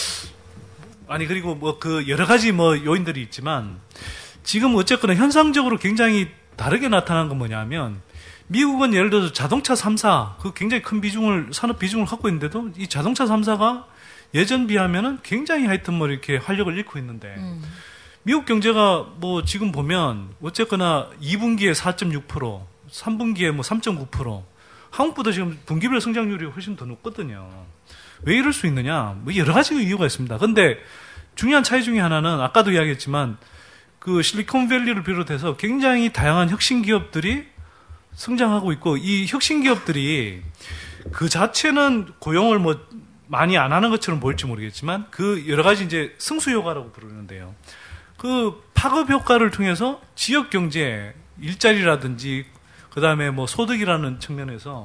아니 그리고 뭐 그 여러 가지 뭐 요인들이 있지만 지금 어쨌거나 현상적으로 굉장히 다르게 나타난 건 뭐냐면 미국은 예를 들어서 자동차 삼 사 그 굉장히 큰 비중을 산업 비중을 갖고 있는데도 이 자동차 삼 사가 예전 비하면은 굉장히 하여튼 뭐 이렇게 활력을 잃고 있는데 음. 미국 경제가 뭐 지금 보면 어쨌거나 이 분기에 사 점 육 퍼센트, 삼 분기에 뭐 삼 점 구 퍼센트, 한국보다 지금 분기별 성장률이 훨씬 더 높거든요. 왜 이럴 수 있느냐? 뭐 여러 가지 이유가 있습니다. 근데 중요한 차이 중에 하나는 아까도 이야기했지만 그 실리콘밸리를 비롯해서 굉장히 다양한 혁신 기업들이 성장하고 있고 이 혁신 기업들이 그 자체는 고용을 뭐 많이 안 하는 것처럼 보일지 모르겠지만 그 여러 가지 이제 승수 효과라고 부르는데요. 그 파급 효과를 통해서 지역 경제, 일자리라든지 그다음에 뭐 소득이라는 측면에서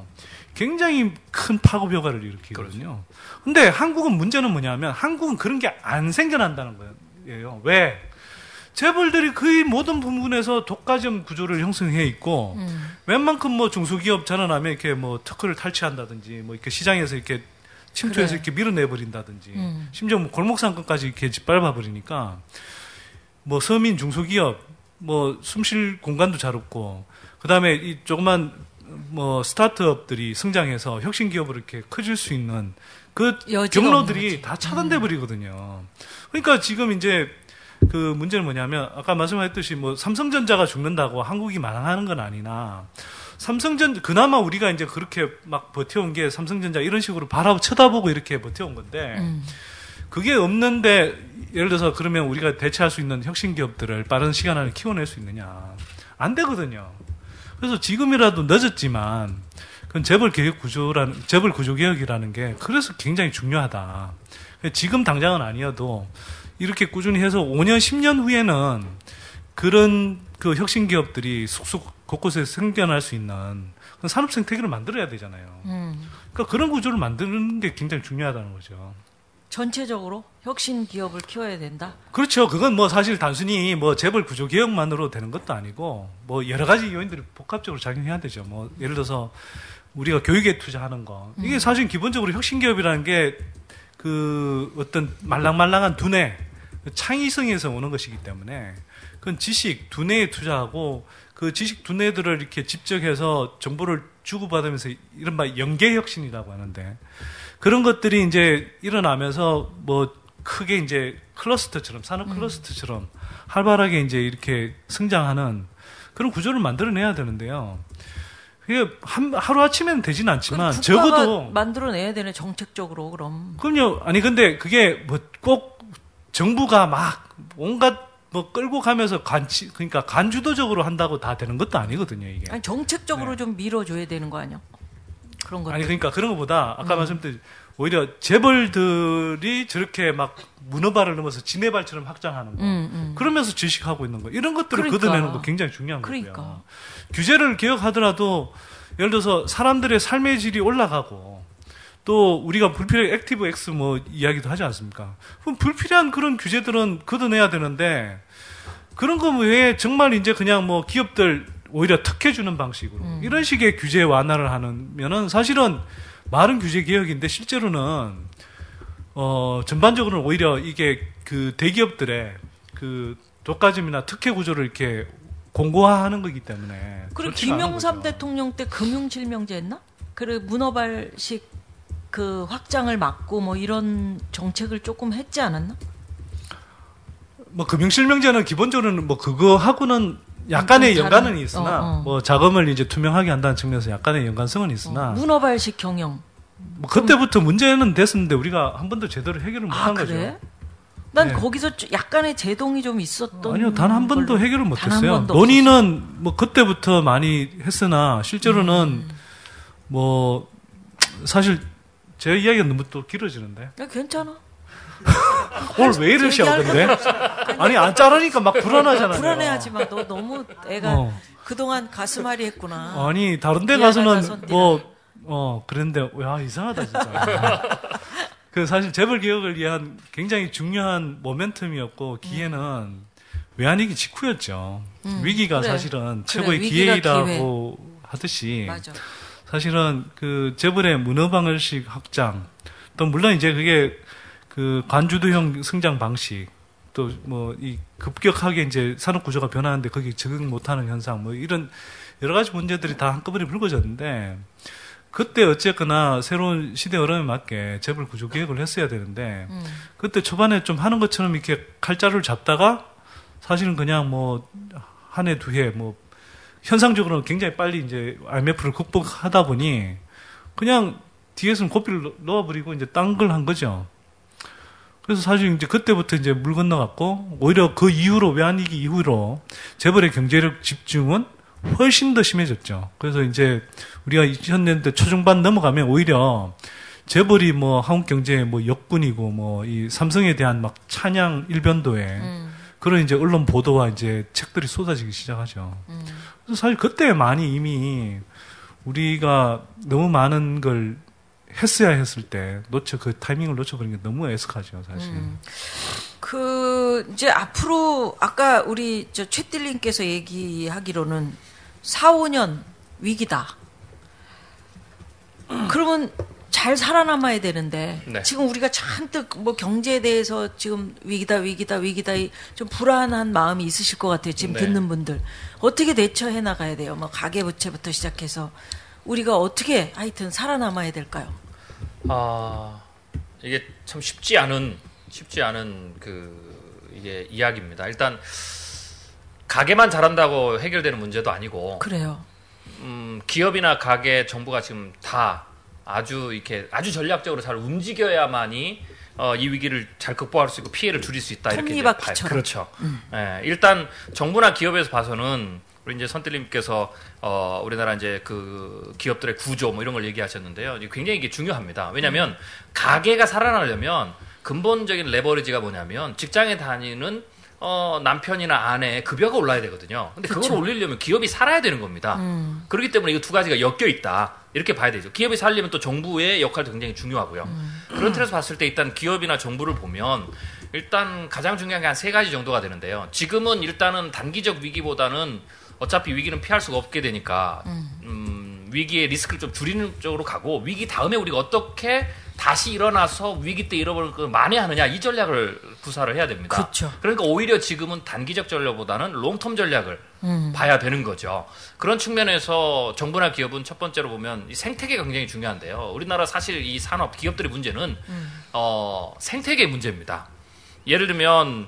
굉장히 큰 파급 효과를 일으키거든요. 근데 한국은 문제는 뭐냐면 한국은 그런 게 안 생겨난다는 거예요. 왜? 재벌들이 거의 모든 부분에서 독과점 구조를 형성해 있고, 음. 웬만큼 뭐 중소기업 자라나면 이렇게 뭐 특허를 탈취한다든지, 뭐 이렇게 시장에서 이렇게 침투해서 그래. 이렇게 밀어내버린다든지, 음. 심지어 뭐 골목상권까지 이렇게 짓밟아버리니까, 뭐 서민 중소기업, 뭐 숨쉴 공간도 잘 없고, 그 다음에 이 조그만 뭐 스타트업들이 성장해서 혁신 기업으로 이렇게 커질 수 있는 그 경로들이 다 차단돼 버리거든요. 그러니까 지금 이제 그 문제는 뭐냐면 아까 말씀하셨듯이 뭐 삼성전자가 죽는다고 한국이 망하는 건 아니나 삼성전 그나마 우리가 이제 그렇게 막 버텨온 게 삼성전자 이런 식으로 바라보 쳐다보고 이렇게 버텨온 건데 음. 그게 없는데 예를 들어서 그러면 우리가 대체할 수 있는 혁신 기업들을 빠른 시간 안에 키워낼 수 있느냐 안 되거든요. 그래서 지금이라도 늦었지만 그건 재벌 개혁 구조라는 재벌 구조 개혁이라는 게 그래서 굉장히 중요하다. 지금 당장은 아니어도 이렇게 꾸준히 해서 오 년, 십 년 후에는 그런 그 혁신 기업들이 쑥쑥 곳곳에 생겨날 수 있는 그런 산업 생태계를 만들어야 되잖아요. 음. 그러니까 그런 구조를 만드는 게 굉장히 중요하다는 거죠. 전체적으로 혁신 기업을 키워야 된다? 그렇죠. 그건 뭐 사실 단순히 뭐 재벌 구조 개혁만으로 되는 것도 아니고 뭐 여러 가지 요인들이 복합적으로 작용해야 되죠. 뭐 예를 들어서 우리가 교육에 투자하는 거. 이게 사실 기본적으로 혁신 기업이라는 게 그 어떤 말랑말랑한 두뇌, 창의성에서 오는 것이기 때문에 그건 지식, 두뇌에 투자하고 그 지식 두뇌들을 이렇게 집적해서 정보를 주고받으면서 이른바 연계혁신이라고 하는데 그런 것들이 이제 일어나면서 뭐 크게 이제 클러스터처럼, 산업 클러스터처럼 활발하게 이제 이렇게 성장하는 그런 구조를 만들어내야 되는데요. 그게 한, 하루아침에는 되진 않지만 적어도 만들어내야 되네, 정책적으로. 그럼 그럼요. 아니 근데 그게 뭐 꼭 정부가 막 온갖 뭐 끌고 가면서 간치 그러니까 간주도적으로 한다고 다 되는 것도 아니거든요. 이게 아니, 정책적으로 네. 좀 밀어줘야 되는 거 아니야? 그런 거 아니 그러니까 그런 것보다 아까 음. 말씀드린 오히려 재벌들이 저렇게 막 문어발을 넘어서 지네발처럼 확장하는 거, 음, 음. 그러면서 지식하고 있는 거, 이런 것들을 그러니까. 걷어내는 거 굉장히 중요한 그러니까. 거고요. 규제를 개혁하더라도 예를 들어서 사람들의 삶의 질이 올라가고 또 우리가 불필요한 액티브 X 뭐 이야기도 하지 않습니까? 그럼 불필요한 그런 규제들은 걷어내야 되는데 그런 거 왜 정말 이제 그냥 뭐 기업들 오히려 특혜주는 방식으로 음. 이런 식의 규제 완화를 하면은 사실은 말은 규제 개혁인데 실제로는 어 전반적으로는 오히려 이게 그 대기업들의 그 독과점이나 특혜 구조를 이렇게 공고화하는 거기 때문에. 그리고 김영삼 대통령 때 금융실명제 했나? 그래 문어발식 그 확장을 막고 뭐 이런 정책을 조금 했지 않았나? 뭐 금융실명제는 기본적으로는 뭐 그거 하고는 약간의 연관은 있으나 어, 어. 뭐 자금을 이제 투명하게 한다는 측면에서 약간의 연관성은 있으나 어, 문어발식 경영. 뭐 그때부터 좀... 문제는 됐었는데 우리가 한 번도 제대로 해결을 못한 아, 거죠. 그래? 난 네. 거기서 약간의 제동이 좀 있었던. 아니요, 단 한 번도 해결을 못했어요. 논의는 없었어. 뭐 그때부터 많이 했으나 실제로는 음. 뭐 사실 제 이야기가 너무 또 길어지는데. 야, 괜찮아. 오늘 왜 이러셔, 근데? 아니, 안 자르니까 막 불안하잖아요. 불안해하지 마. 너 너무 애가 어. 그동안 가슴앓이 했구나. 아니, 다른 데 가서는 뭐, 어, 그랬는데, 야, 이상하다, 진짜. 그 사실 재벌 개혁을 위한 굉장히 중요한 모멘텀이었고, 기회는 음. 외환위기 직후였죠. 음, 위기가 그래. 사실은 그래, 최고의 기회이라고 기회. 하듯이. 맞아. 사실은 그 재벌의 문어방식식 확장, 또 물론 이제 그게 그 관주도형 성장 방식, 또 뭐 이 급격하게 이제 산업 구조가 변하는데 거기 적응 못하는 현상, 뭐 이런 여러 가지 문제들이 다 한꺼번에 불거졌는데 그때 어쨌거나 새로운 시대 흐름에 맞게 재벌 구조 개혁을 했어야 되는데 음. 그때 초반에 좀 하는 것처럼 이렇게 칼자루를 잡다가 사실은 그냥 뭐 한 해 두 해 뭐 현상적으로는 굉장히 빨리 이제 아이엠에프를 극복하다 보니 그냥 뒤에서는 고삐를 넣어버리고 이제 딴 걸 한 거죠. 그래서 사실 이제 그때부터 이제 물 건너갔고 오히려 그 이후로 외환위기 이후로 재벌의 경제력 집중은 훨씬 더 심해졌죠. 그래서 이제 우리가 이천 년대 초중반 넘어가면 오히려 재벌이 뭐 한국 경제의 뭐 역군이고 뭐 이 삼성에 대한 막 찬양 일변도에 음. 그런 이제 언론 보도와 이제 책들이 쏟아지기 시작하죠. 음. 그래서 사실 그때 많이 이미 우리가 너무 많은 걸 했어야 했을 때 놓쳐 그 타이밍을 놓쳐버린 게 너무 애석하죠, 사실. 음. 그 이제 앞으로 아까 우리 저 최뜰님께서 얘기하기로는 사, 오 년 위기다. 그러면 잘 살아남아야 되는데 네. 지금 우리가 잔뜩 뭐 경제에 대해서 지금 위기다 위기다 위기다 이 좀 불안한 마음이 있으실 것 같아요. 지금 네. 듣는 분들 어떻게 대처해 나가야 돼요? 뭐 가계부채부터 시작해서 우리가 어떻게 하여튼 살아남아야 될까요? 아 이게 참 쉽지 않은 쉽지 않은 그 이게 이야기입니다. 일단 가게만 잘한다고 해결되는 문제도 아니고 그래요. 음, 기업이나 가게, 정부가 지금 다 아주 이렇게 아주 전략적으로 잘 움직여야만이 어, 이 위기를 잘 극복할 수 있고 피해를 줄일 수 있다 이렇게 이제 봐요. 그렇죠. 음. 예, 일단 정부나 기업에서 봐서는 우리 이제 선뜰님께서 어, 우리나라 이제 그 기업들의 구조 뭐 이런 걸 얘기하셨는데요. 굉장히 이게 중요합니다. 왜냐하면 음. 가게가 살아나려면 근본적인 레버리지가 뭐냐면 직장에 다니는 어, 남편이나 아내의 급여가 올라야 되거든요. 근데 그걸 올리려면 기업이 살아야 되는 겁니다. 음. 그렇기 때문에 이거 두 가지가 엮여 있다. 이렇게 봐야 되죠. 기업이 살려면 또 정부의 역할도 굉장히 중요하고요. 음. 그런 틀에서 봤을 때 일단 기업이나 정부를 보면 일단 가장 중요한 게 한 세 가지 정도가 되는데요. 지금은 일단은 단기적 위기보다는 어차피 위기는 피할 수가 없게 되니까 음. 음, 위기의 리스크를 좀 줄이는 쪽으로 가고 위기 다음에 우리가 어떻게 다시 일어나서 위기 때 잃어버릴 걸 만회하느냐 이 전략을 구사를 해야 됩니다. 그렇죠. 그러니까 오히려 지금은 단기적 전략보다는 롱텀 전략을 음. 봐야 되는 거죠. 그런 측면에서 정부나 기업은 첫 번째로 보면 이 생태계가 굉장히 중요한데요. 우리나라 사실 이 산업 기업들의 문제는 음. 어, 생태계 문제입니다. 예를 들면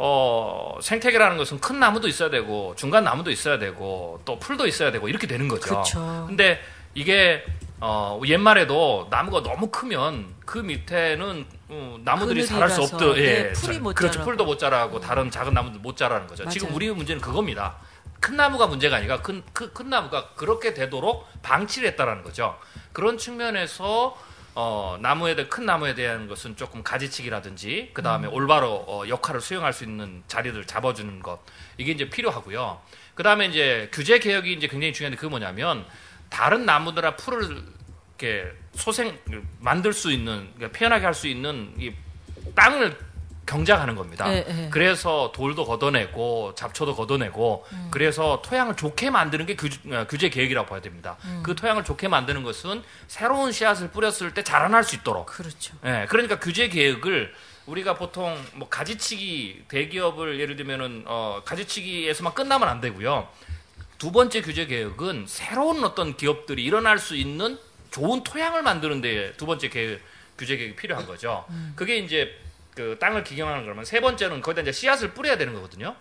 어, 생태계라는 것은 큰 나무도 있어야 되고 중간 나무도 있어야 되고 또 풀도 있어야 되고 이렇게 되는 거죠. 그렇죠. 근데 이게 어, 옛말에도 나무가 너무 크면 그 밑에는 어, 나무들이 자랄 수 없더. 예, 네, 풀이 못 그렇죠. 자라고. 풀도 못 자라고 다른 작은 나무도 못 자라는 거죠. 맞아요. 지금 우리의 문제는 그겁니다. 큰 나무가 문제가 아니라 큰, 큰, 큰 나무가 그렇게 되도록 방치를 했다라는 거죠. 그런 측면에서 어, 나무에 대한 큰 나무에 대한 것은 조금 가지치기라든지 그 다음에 음. 올바로 어, 역할을 수행할 수 있는 자리를 잡아주는 것 이게 이제 필요하고요. 그 다음에 이제 규제 개혁이 이제 굉장히 중요한데 그게 뭐냐면 다른 나무들과 풀을 이렇게 소생 만들 수 있는 그러니까 피어나게 할 수 있는 이 땅을 경작하는 겁니다. 네, 네. 그래서 돌도 걷어내고 잡초도 걷어내고 음. 그래서 토양을 좋게 만드는 게 규제, 규제 계획이라고 봐야 됩니다. 음. 그 토양을 좋게 만드는 것은 새로운 씨앗을 뿌렸을 때 자라날 수 있도록. 그렇죠. 예, 그러니까 규제 계획을 우리가 보통 뭐 가지치기 대기업을 예를 들면은 어, 가지치기에서만 끝나면 안 되고요. 두 번째 규제 계획은 새로운 어떤 기업들이 일어날 수 있는 좋은 토양을 만드는 데 두 번째 계획, 규제 계획이 필요한 거죠. 음. 그게 이제 그 땅을 기경하는 거라면 세 번째는 거기다 이제 씨앗을 뿌려야 되는 거거든요.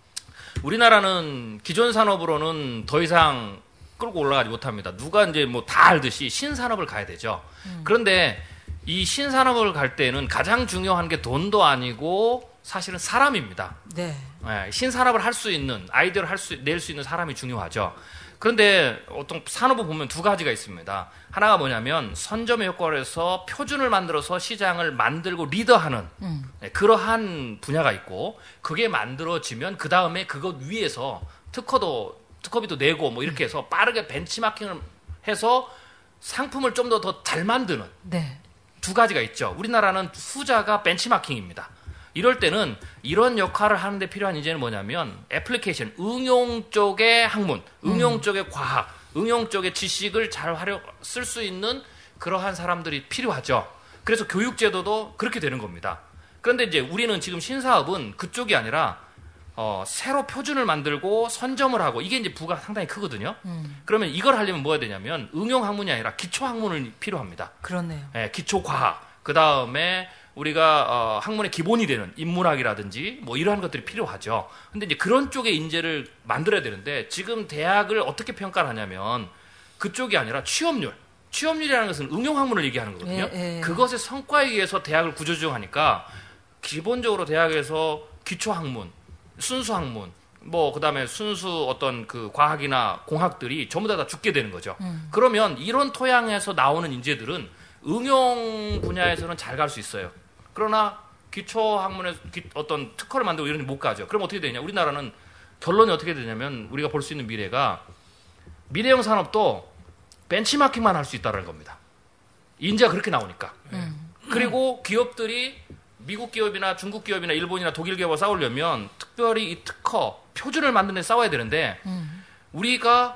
우리나라는 기존 산업으로는 더 이상 끌고 올라가지 못합니다. 누가 이제 뭐 다 알듯이 신산업을 가야 되죠. 음. 그런데 이 신산업을 갈 때는 가장 중요한 게 돈도 아니고 사실은 사람입니다. 네. 네, 신산업을 할 수 있는 아이디어를 할 수 낼 수 있는 사람이 중요하죠. 그런데 어떤 산업을 보면 두 가지가 있습니다. 하나가 뭐냐면 선점의 효과를 해서 표준을 만들어서 시장을 만들고 리더하는 음. 네, 그러한 분야가 있고 그게 만들어지면 그 다음에 그것 위에서 특허도 특허비도 내고 뭐 이렇게 해서 빠르게 벤치마킹을 해서 상품을 좀 더 더 잘 만드는 네. 두 가지가 있죠. 우리나라는 후자가 벤치마킹입니다. 이럴 때는 이런 역할을 하는데 필요한 인재는 뭐냐면 애플리케이션, 응용 쪽의 학문, 응용 음. 쪽의 과학, 응용 쪽의 지식을 잘 활용 쓸 수 있는 그러한 사람들이 필요하죠. 그래서 교육제도도 그렇게 되는 겁니다. 그런데 이제 우리는 지금 신사업은 그쪽이 아니라 어, 새로 표준을 만들고 선점을 하고 이게 이제 부가 상당히 크거든요. 음. 그러면 이걸 하려면 뭐가 되냐면 응용 학문이 아니라 기초 학문이 필요합니다. 그렇네요. 네, 기초 과학. 그 다음에 우리가 어, 학문의 기본이 되는 인문학이라든지 뭐 이러한 것들이 필요하죠. 근데 이제 그런 쪽의 인재를 만들어야 되는데 지금 대학을 어떻게 평가를 하냐면 그쪽이 아니라 취업률. 취업률이라는 것은 응용 학문을 얘기하는 거거든요. 예, 예. 그것의 성과에 의해서 대학을 구조조정하니까 기본적으로 대학에서 기초 학문, 순수 학문, 뭐 그다음에 순수 어떤 그 과학이나 공학들이 전부 다, 다 죽게 되는 거죠. 음. 그러면 이런 토양에서 나오는 인재들은 응용 분야에서는 잘 갈 수 있어요. 그러나 기초 학문에 어떤 특허를 만들고 이런 데 못 가죠. 그럼 어떻게 되냐? 우리나라는 결론이 어떻게 되냐면 우리가 볼 수 있는 미래가 미래형 산업도 벤치마킹만 할 수 있다는 겁니다. 인재가 그렇게 나오니까. 음. 그리고 기업들이 미국 기업이나 중국 기업이나 일본이나 독일 기업과 싸우려면 특별히 이 특허, 표준을 만드는 데 싸워야 되는데 음. 우리가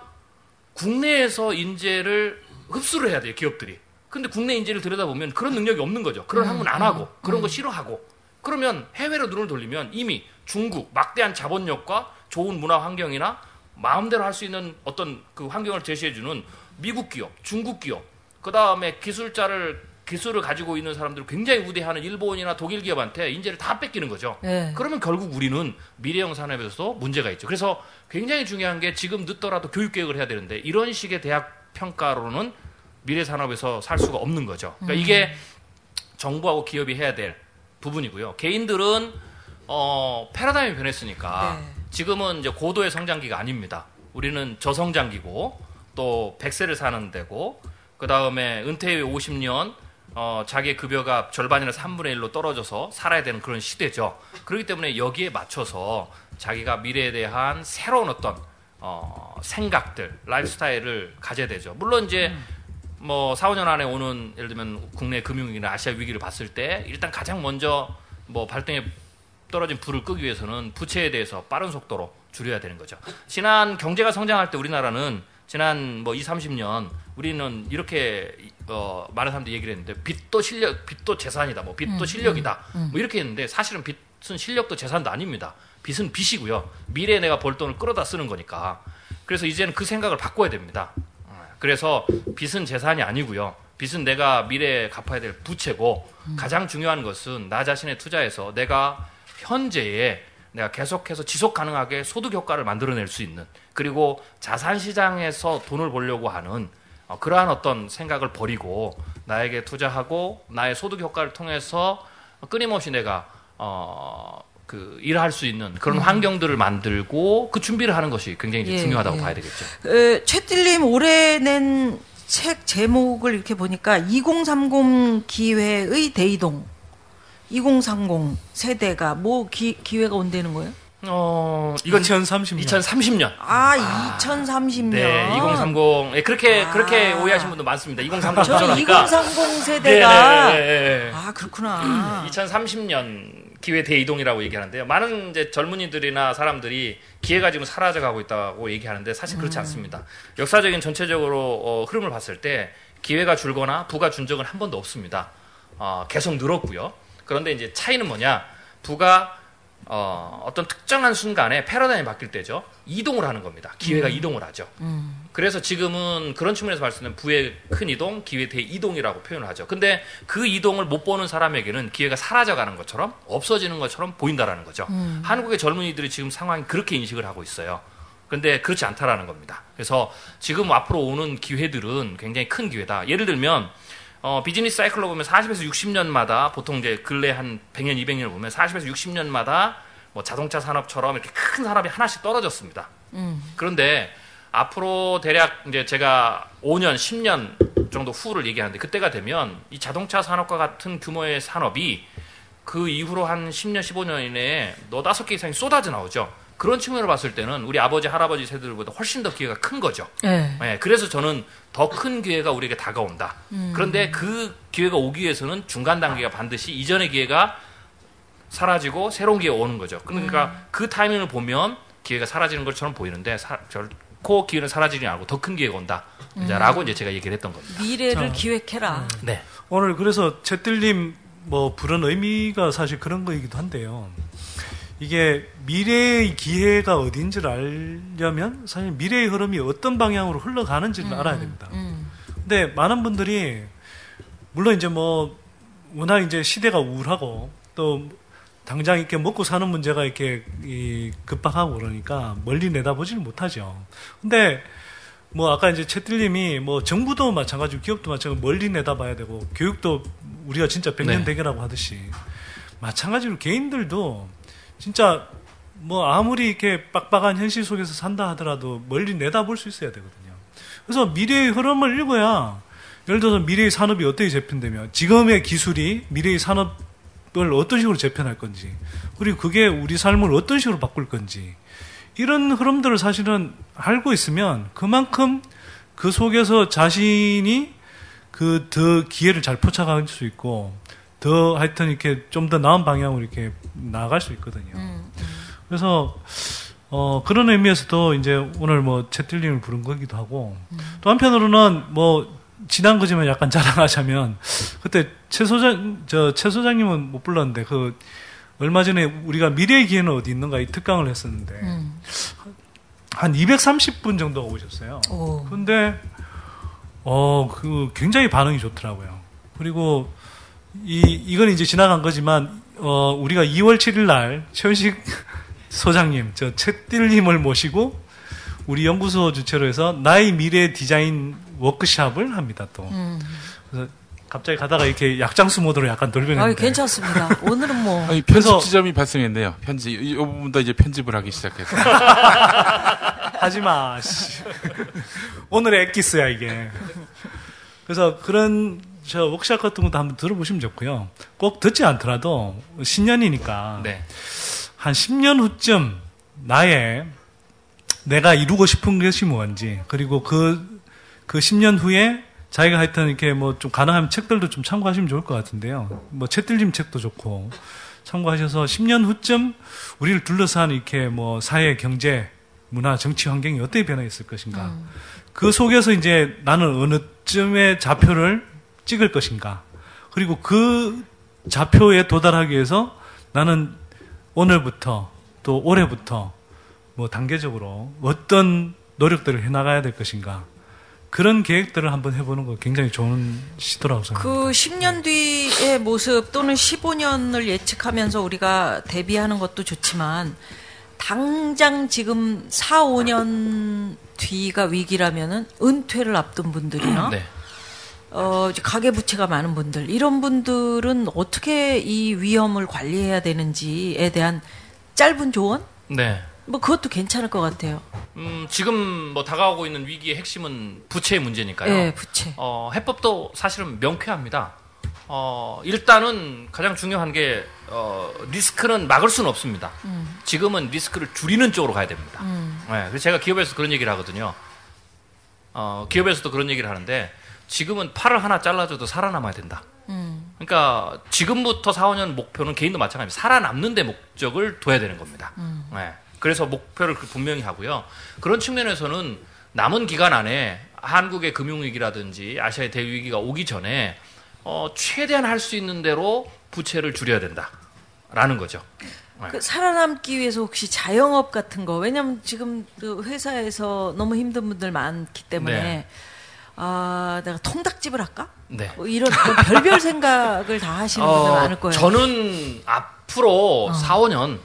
국내에서 인재를 흡수를 해야 돼요, 기업들이. 근데 국내 인재를 들여다보면 그런 능력이 없는 거죠. 그런 음. 학문 안 하고 그런 음. 거 싫어하고 그러면 해외로 눈을 돌리면 이미 중국 막대한 자본력과 좋은 문화 환경이나 마음대로 할 수 있는 어떤 그 환경을 제시해주는 미국 기업, 중국 기업, 그 다음에 기술자를 기술을 가지고 있는 사람들을 굉장히 우대하는 일본이나 독일 기업한테 인재를 다 뺏기는 거죠. 네. 그러면 결국 우리는 미래형 산업에서도 문제가 있죠. 그래서 굉장히 중요한 게 지금 늦더라도 교육 개혁을 해야 되는데 이런 식의 대학 평가로는 미래 산업에서 살 수가 없는 거죠. 그러니까 음. 이게 정부하고 기업이 해야 될 부분이고요. 개인들은 어, 패러다임이 변했으니까 네. 지금은 이제 고도의 성장기가 아닙니다. 우리는 저성장기고 또 백 세를 사는 데고 그 다음에 은퇴 후 오십 년 어, 자기의 급여가 절반이나 삼분의 일로 떨어져서 살아야 되는 그런 시대죠. 그렇기 때문에 여기에 맞춰서 자기가 미래에 대한 새로운 어떤 어, 생각들, 라이프 스타일을 가져야 되죠. 물론 이제 음. 뭐 사, 오 년 안에 오는 예를 들면 국내 금융위기나 아시아 위기를 봤을 때 일단 가장 먼저 뭐 발등에 떨어진 불을 끄기 위해서는 부채에 대해서 빠른 속도로 줄여야 되는 거죠. 지난 경제가 성장할 때 우리나라는 지난 뭐 이삼십 년 우리는 이렇게 어, 많은 사람들이 얘기를 했는데 빚도 실력, 빚도 재산이다. 뭐 빚도 음, 실력이다. 음, 음. 뭐 이렇게 했는데 사실은 빚은 실력도 재산도 아닙니다. 빚은 빚이고요. 미래에 내가 벌 돈을 끌어다 쓰는 거니까. 그래서 이제는 그 생각을 바꿔야 됩니다. 그래서 빚은 재산이 아니고요. 빚은 내가 미래에 갚아야 될 부채고 음. 가장 중요한 것은 나 자신에 투자해서 내가 현재에 내가 계속해서 지속 가능하게 소득 효과를 만들어낼 수 있는 그리고 자산 시장에서 돈을 벌려고 하는 어, 그러한 어떤 생각을 버리고 나에게 투자하고 나의 소득 효과를 통해서 끊임없이 내가 어, 그 일할 수 있는 그런 음. 환경들을 만들고 그 준비를 하는 것이 굉장히 이제 예, 중요하다고 예. 봐야 되겠죠. 에, 최뜰님 올해 낸 책 제목을 이렇게 보니까 이공삼공 기회의 대이동. 이공삼공 세대가 뭐 기, 기회가 온다는 거예요? 어, 이건 이천삼십 년. 이천삼십 년. 아, 이천삼십 년. 네, 이공삼공. 예, 그렇게 아. 그렇게 오해하신 분도 많습니다. 이공삼공 저는 도전하니까. 이공삼공 세대가 네, 네, 네, 네. 아, 그렇구나. 이천삼십 년 기회 대이동이라고 얘기하는데요. 많은 이제 젊은이들이나 사람들이 기회가 지금 사라져가고 있다고 얘기하는데 사실 그렇지 음. 않습니다. 역사적인 전체적으로 어, 흐름을 봤을 때 기회가 줄거나 부가 준 적은 한 번도 없습니다. 어, 계속 늘었고요. 그런데 이제 차이는 뭐냐? 부가 어, 어떤 특정한 순간에 패러다임이 바뀔 때죠. 이동을 하는 겁니다. 기회가 음. 이동을 하죠. 음. 그래서 지금은 그런 측면에서 말씀드리면 부의 큰 이동, 기회 대이동이라고 표현을 하죠. 근데 그 이동을 못 보는 사람에게는 기회가 사라져가는 것처럼 없어지는 것처럼 보인다라는 거죠. 음. 한국의 젊은이들이 지금 상황이 그렇게 인식을 하고 있어요. 근데 그렇지 않다라는 겁니다. 그래서 지금 앞으로 오는 기회들은 굉장히 큰 기회다. 예를 들면 어, 비즈니스 사이클로 보면 사십에서 육십 년마다 보통 이제 근래 한 백 년, 이백 년을 보면 사십에서 육십 년마다 뭐 자동차 산업처럼 이렇게 큰 산업이 하나씩 떨어졌습니다. 음. 그런데 앞으로 대략 이제 제가 오 년, 십 년 정도 후를 얘기하는데 그때가 되면 이 자동차 산업과 같은 규모의 산업이 그 이후로 한 십 년, 십오 년 이내에 너다섯 개 이상이 쏟아져 나오죠. 그런 측면으로 봤을 때는 우리 아버지, 할아버지 세대들보다 훨씬 더 기회가 큰 거죠. 네. 네, 그래서 저는 더 큰 기회가 우리에게 다가온다. 음. 그런데 그 기회가 오기 위해서는 중간 단계가 반드시 이전의 기회가 사라지고 새로운 기회가 오는 거죠. 그러니까 음. 그 타이밍을 보면 기회가 사라지는 것처럼 보이는데 사, 결코 기회는 사라지지 않고 더 큰 기회가 온다. 음. 라고 이제 제가 얘기를 했던 겁니다. 미래를 자, 기획해라. 네. 오늘 그래서 채뜰님 뭐 부른 의미가 사실 그런 거이기도 한데요. 이게 미래의 기회가 어딘지를 알려면 사실 미래의 흐름이 어떤 방향으로 흘러가는지를 음, 알아야 됩니다. 음. 근데 많은 분들이 물론 이제 뭐 워낙 이제 시대가 우울하고 또 당장 이렇게 먹고 사는 문제가 이렇게 이 급박하고 그러니까 멀리 내다보지를 못하죠. 근데 뭐 아까 이제 채뜰님이 뭐 정부도 마찬가지고 기업도 마찬가지고 멀리 내다봐야 되고 교육도 우리가 진짜 백 년 네. 대계라고 하듯이 마찬가지로 개인들도 진짜 뭐 아무리 이렇게 빡빡한 현실 속에서 산다 하더라도 멀리 내다볼 수 있어야 되거든요. 그래서 미래의 흐름을 읽어야 예를 들어서 미래의 산업이 어떻게 재편되며 지금의 기술이 미래의 산업을 어떤 식으로 재편할 건지 그리고 그게 우리 삶을 어떤 식으로 바꿀 건지 이런 흐름들을 사실은 알고 있으면 그만큼 그 속에서 자신이 그 더 기회를 잘 포착할 수 있고 더 하여튼 이렇게 좀 더 나은 방향으로 이렇게 나아갈 수 있거든요. 음, 음. 그래서 어 그런 의미에서도 이제 오늘 뭐 채틀님을 부른 거기도 하고 음. 또 한편으로는 뭐 지난 거지만 약간 자랑하자면 그때 최 소장 저 최 소장님은 못 불렀는데 그 얼마 전에 우리가 미래의 기회는 어디 있는가 이 특강을 했었는데 음. 한 이백삼십 분 정도가 오셨어요. 오. 근데 어 그 굉장히 반응이 좋더라고요. 그리고 이 이건 이제 지나간 거지만 어 우리가 이월 칠일 날 최은식 소장님 저 채딜님을 모시고 우리 연구소 주최로 해서 나의 미래 디자인 워크샵을 합니다 또. 음. 그래서 갑자기 가다가 이렇게 약장수 모드로 약간 돌변했는데. 아, 괜찮습니다. 오늘은 뭐 아니, 편집 그래서- 지점이 발생했네요. 편집 이, 이 부분도 이제 편집을 하기 시작했어요. 하지 마. 씨. 오늘의 엑기스야 이게. 그래서 그런 저 워크샵 같은 것도 한번 들어보시면 좋고요. 꼭 듣지 않더라도 신년이니까 네. 한 십 년 후쯤 나의 내가 이루고 싶은 것이 뭔지 그리고 그 그 십 년 후에 자기가 하여튼 이렇게 뭐 좀 가능하면 책들도 좀 참고하시면 좋을 것 같은데요. 뭐 채틀림 책도 좋고 참고하셔서 십 년 후쯤 우리를 둘러싼 이렇게 뭐 사회, 경제, 문화, 정치 환경이 어떻게 변화했을 것인가. 음. 그 속에서 이제 나는 어느 쯤에 좌표를 찍을 것인가. 그리고 그 좌표에 도달하기 위해서 나는 오늘부터 또 올해부터 뭐 단계적으로 어떤 노력들을 해나가야 될 것인가. 그런 계획들을 한번 해보는 거 굉장히 좋은 시도라고 생각합니다. 그 십 년 뒤의 모습 또는 십오 년을 예측하면서 우리가 대비하는 것도 좋지만 당장 지금 사, 오 년 뒤가 위기라면은 은퇴를 앞둔 분들이나 네. 어, 이제 가계부채가 많은 분들 이런 분들은 어떻게 이 위험을 관리해야 되는지에 대한 짧은 조언? 네. 뭐 그것도 괜찮을 것 같아요. 음, 지금 뭐 다가오고 있는 위기의 핵심은 부채의 문제니까요. 네, 부채. 어, 해법도 사실은 명쾌합니다. 어, 일단은 가장 중요한 게 어, 리스크는 막을 수는 없습니다. 음. 지금은 리스크를 줄이는 쪽으로 가야 됩니다. 음. 네, 그래서 제가 기업에서 그런 얘기를 하거든요. 어, 기업에서도 그런 얘기를 하는데 지금은 팔을 하나 잘라줘도 살아남아야 된다. 음. 그러니까 지금부터 사, 오 년 목표는 개인도 마찬가지입니다. 살아남는 데 목적을 둬야 되는 겁니다. 음. 네. 그래서 목표를 분명히 하고요. 그런 측면에서는 남은 기간 안에 한국의 금융위기라든지 아시아의 대위기가 오기 전에 어, 최대한 할 수 있는 대로 부채를 줄여야 된다라는 거죠. 네. 그 살아남기 위해서 혹시 자영업 같은 거 왜냐면 지금 그 회사에서 너무 힘든 분들 많기 때문에 네. 아 내가 통닭집을 할까? 네. 뭐 이런 뭐 별별 생각을 다 하시는 분들 어, 많을 거예요. 저는 앞으로 어. 사, 오 년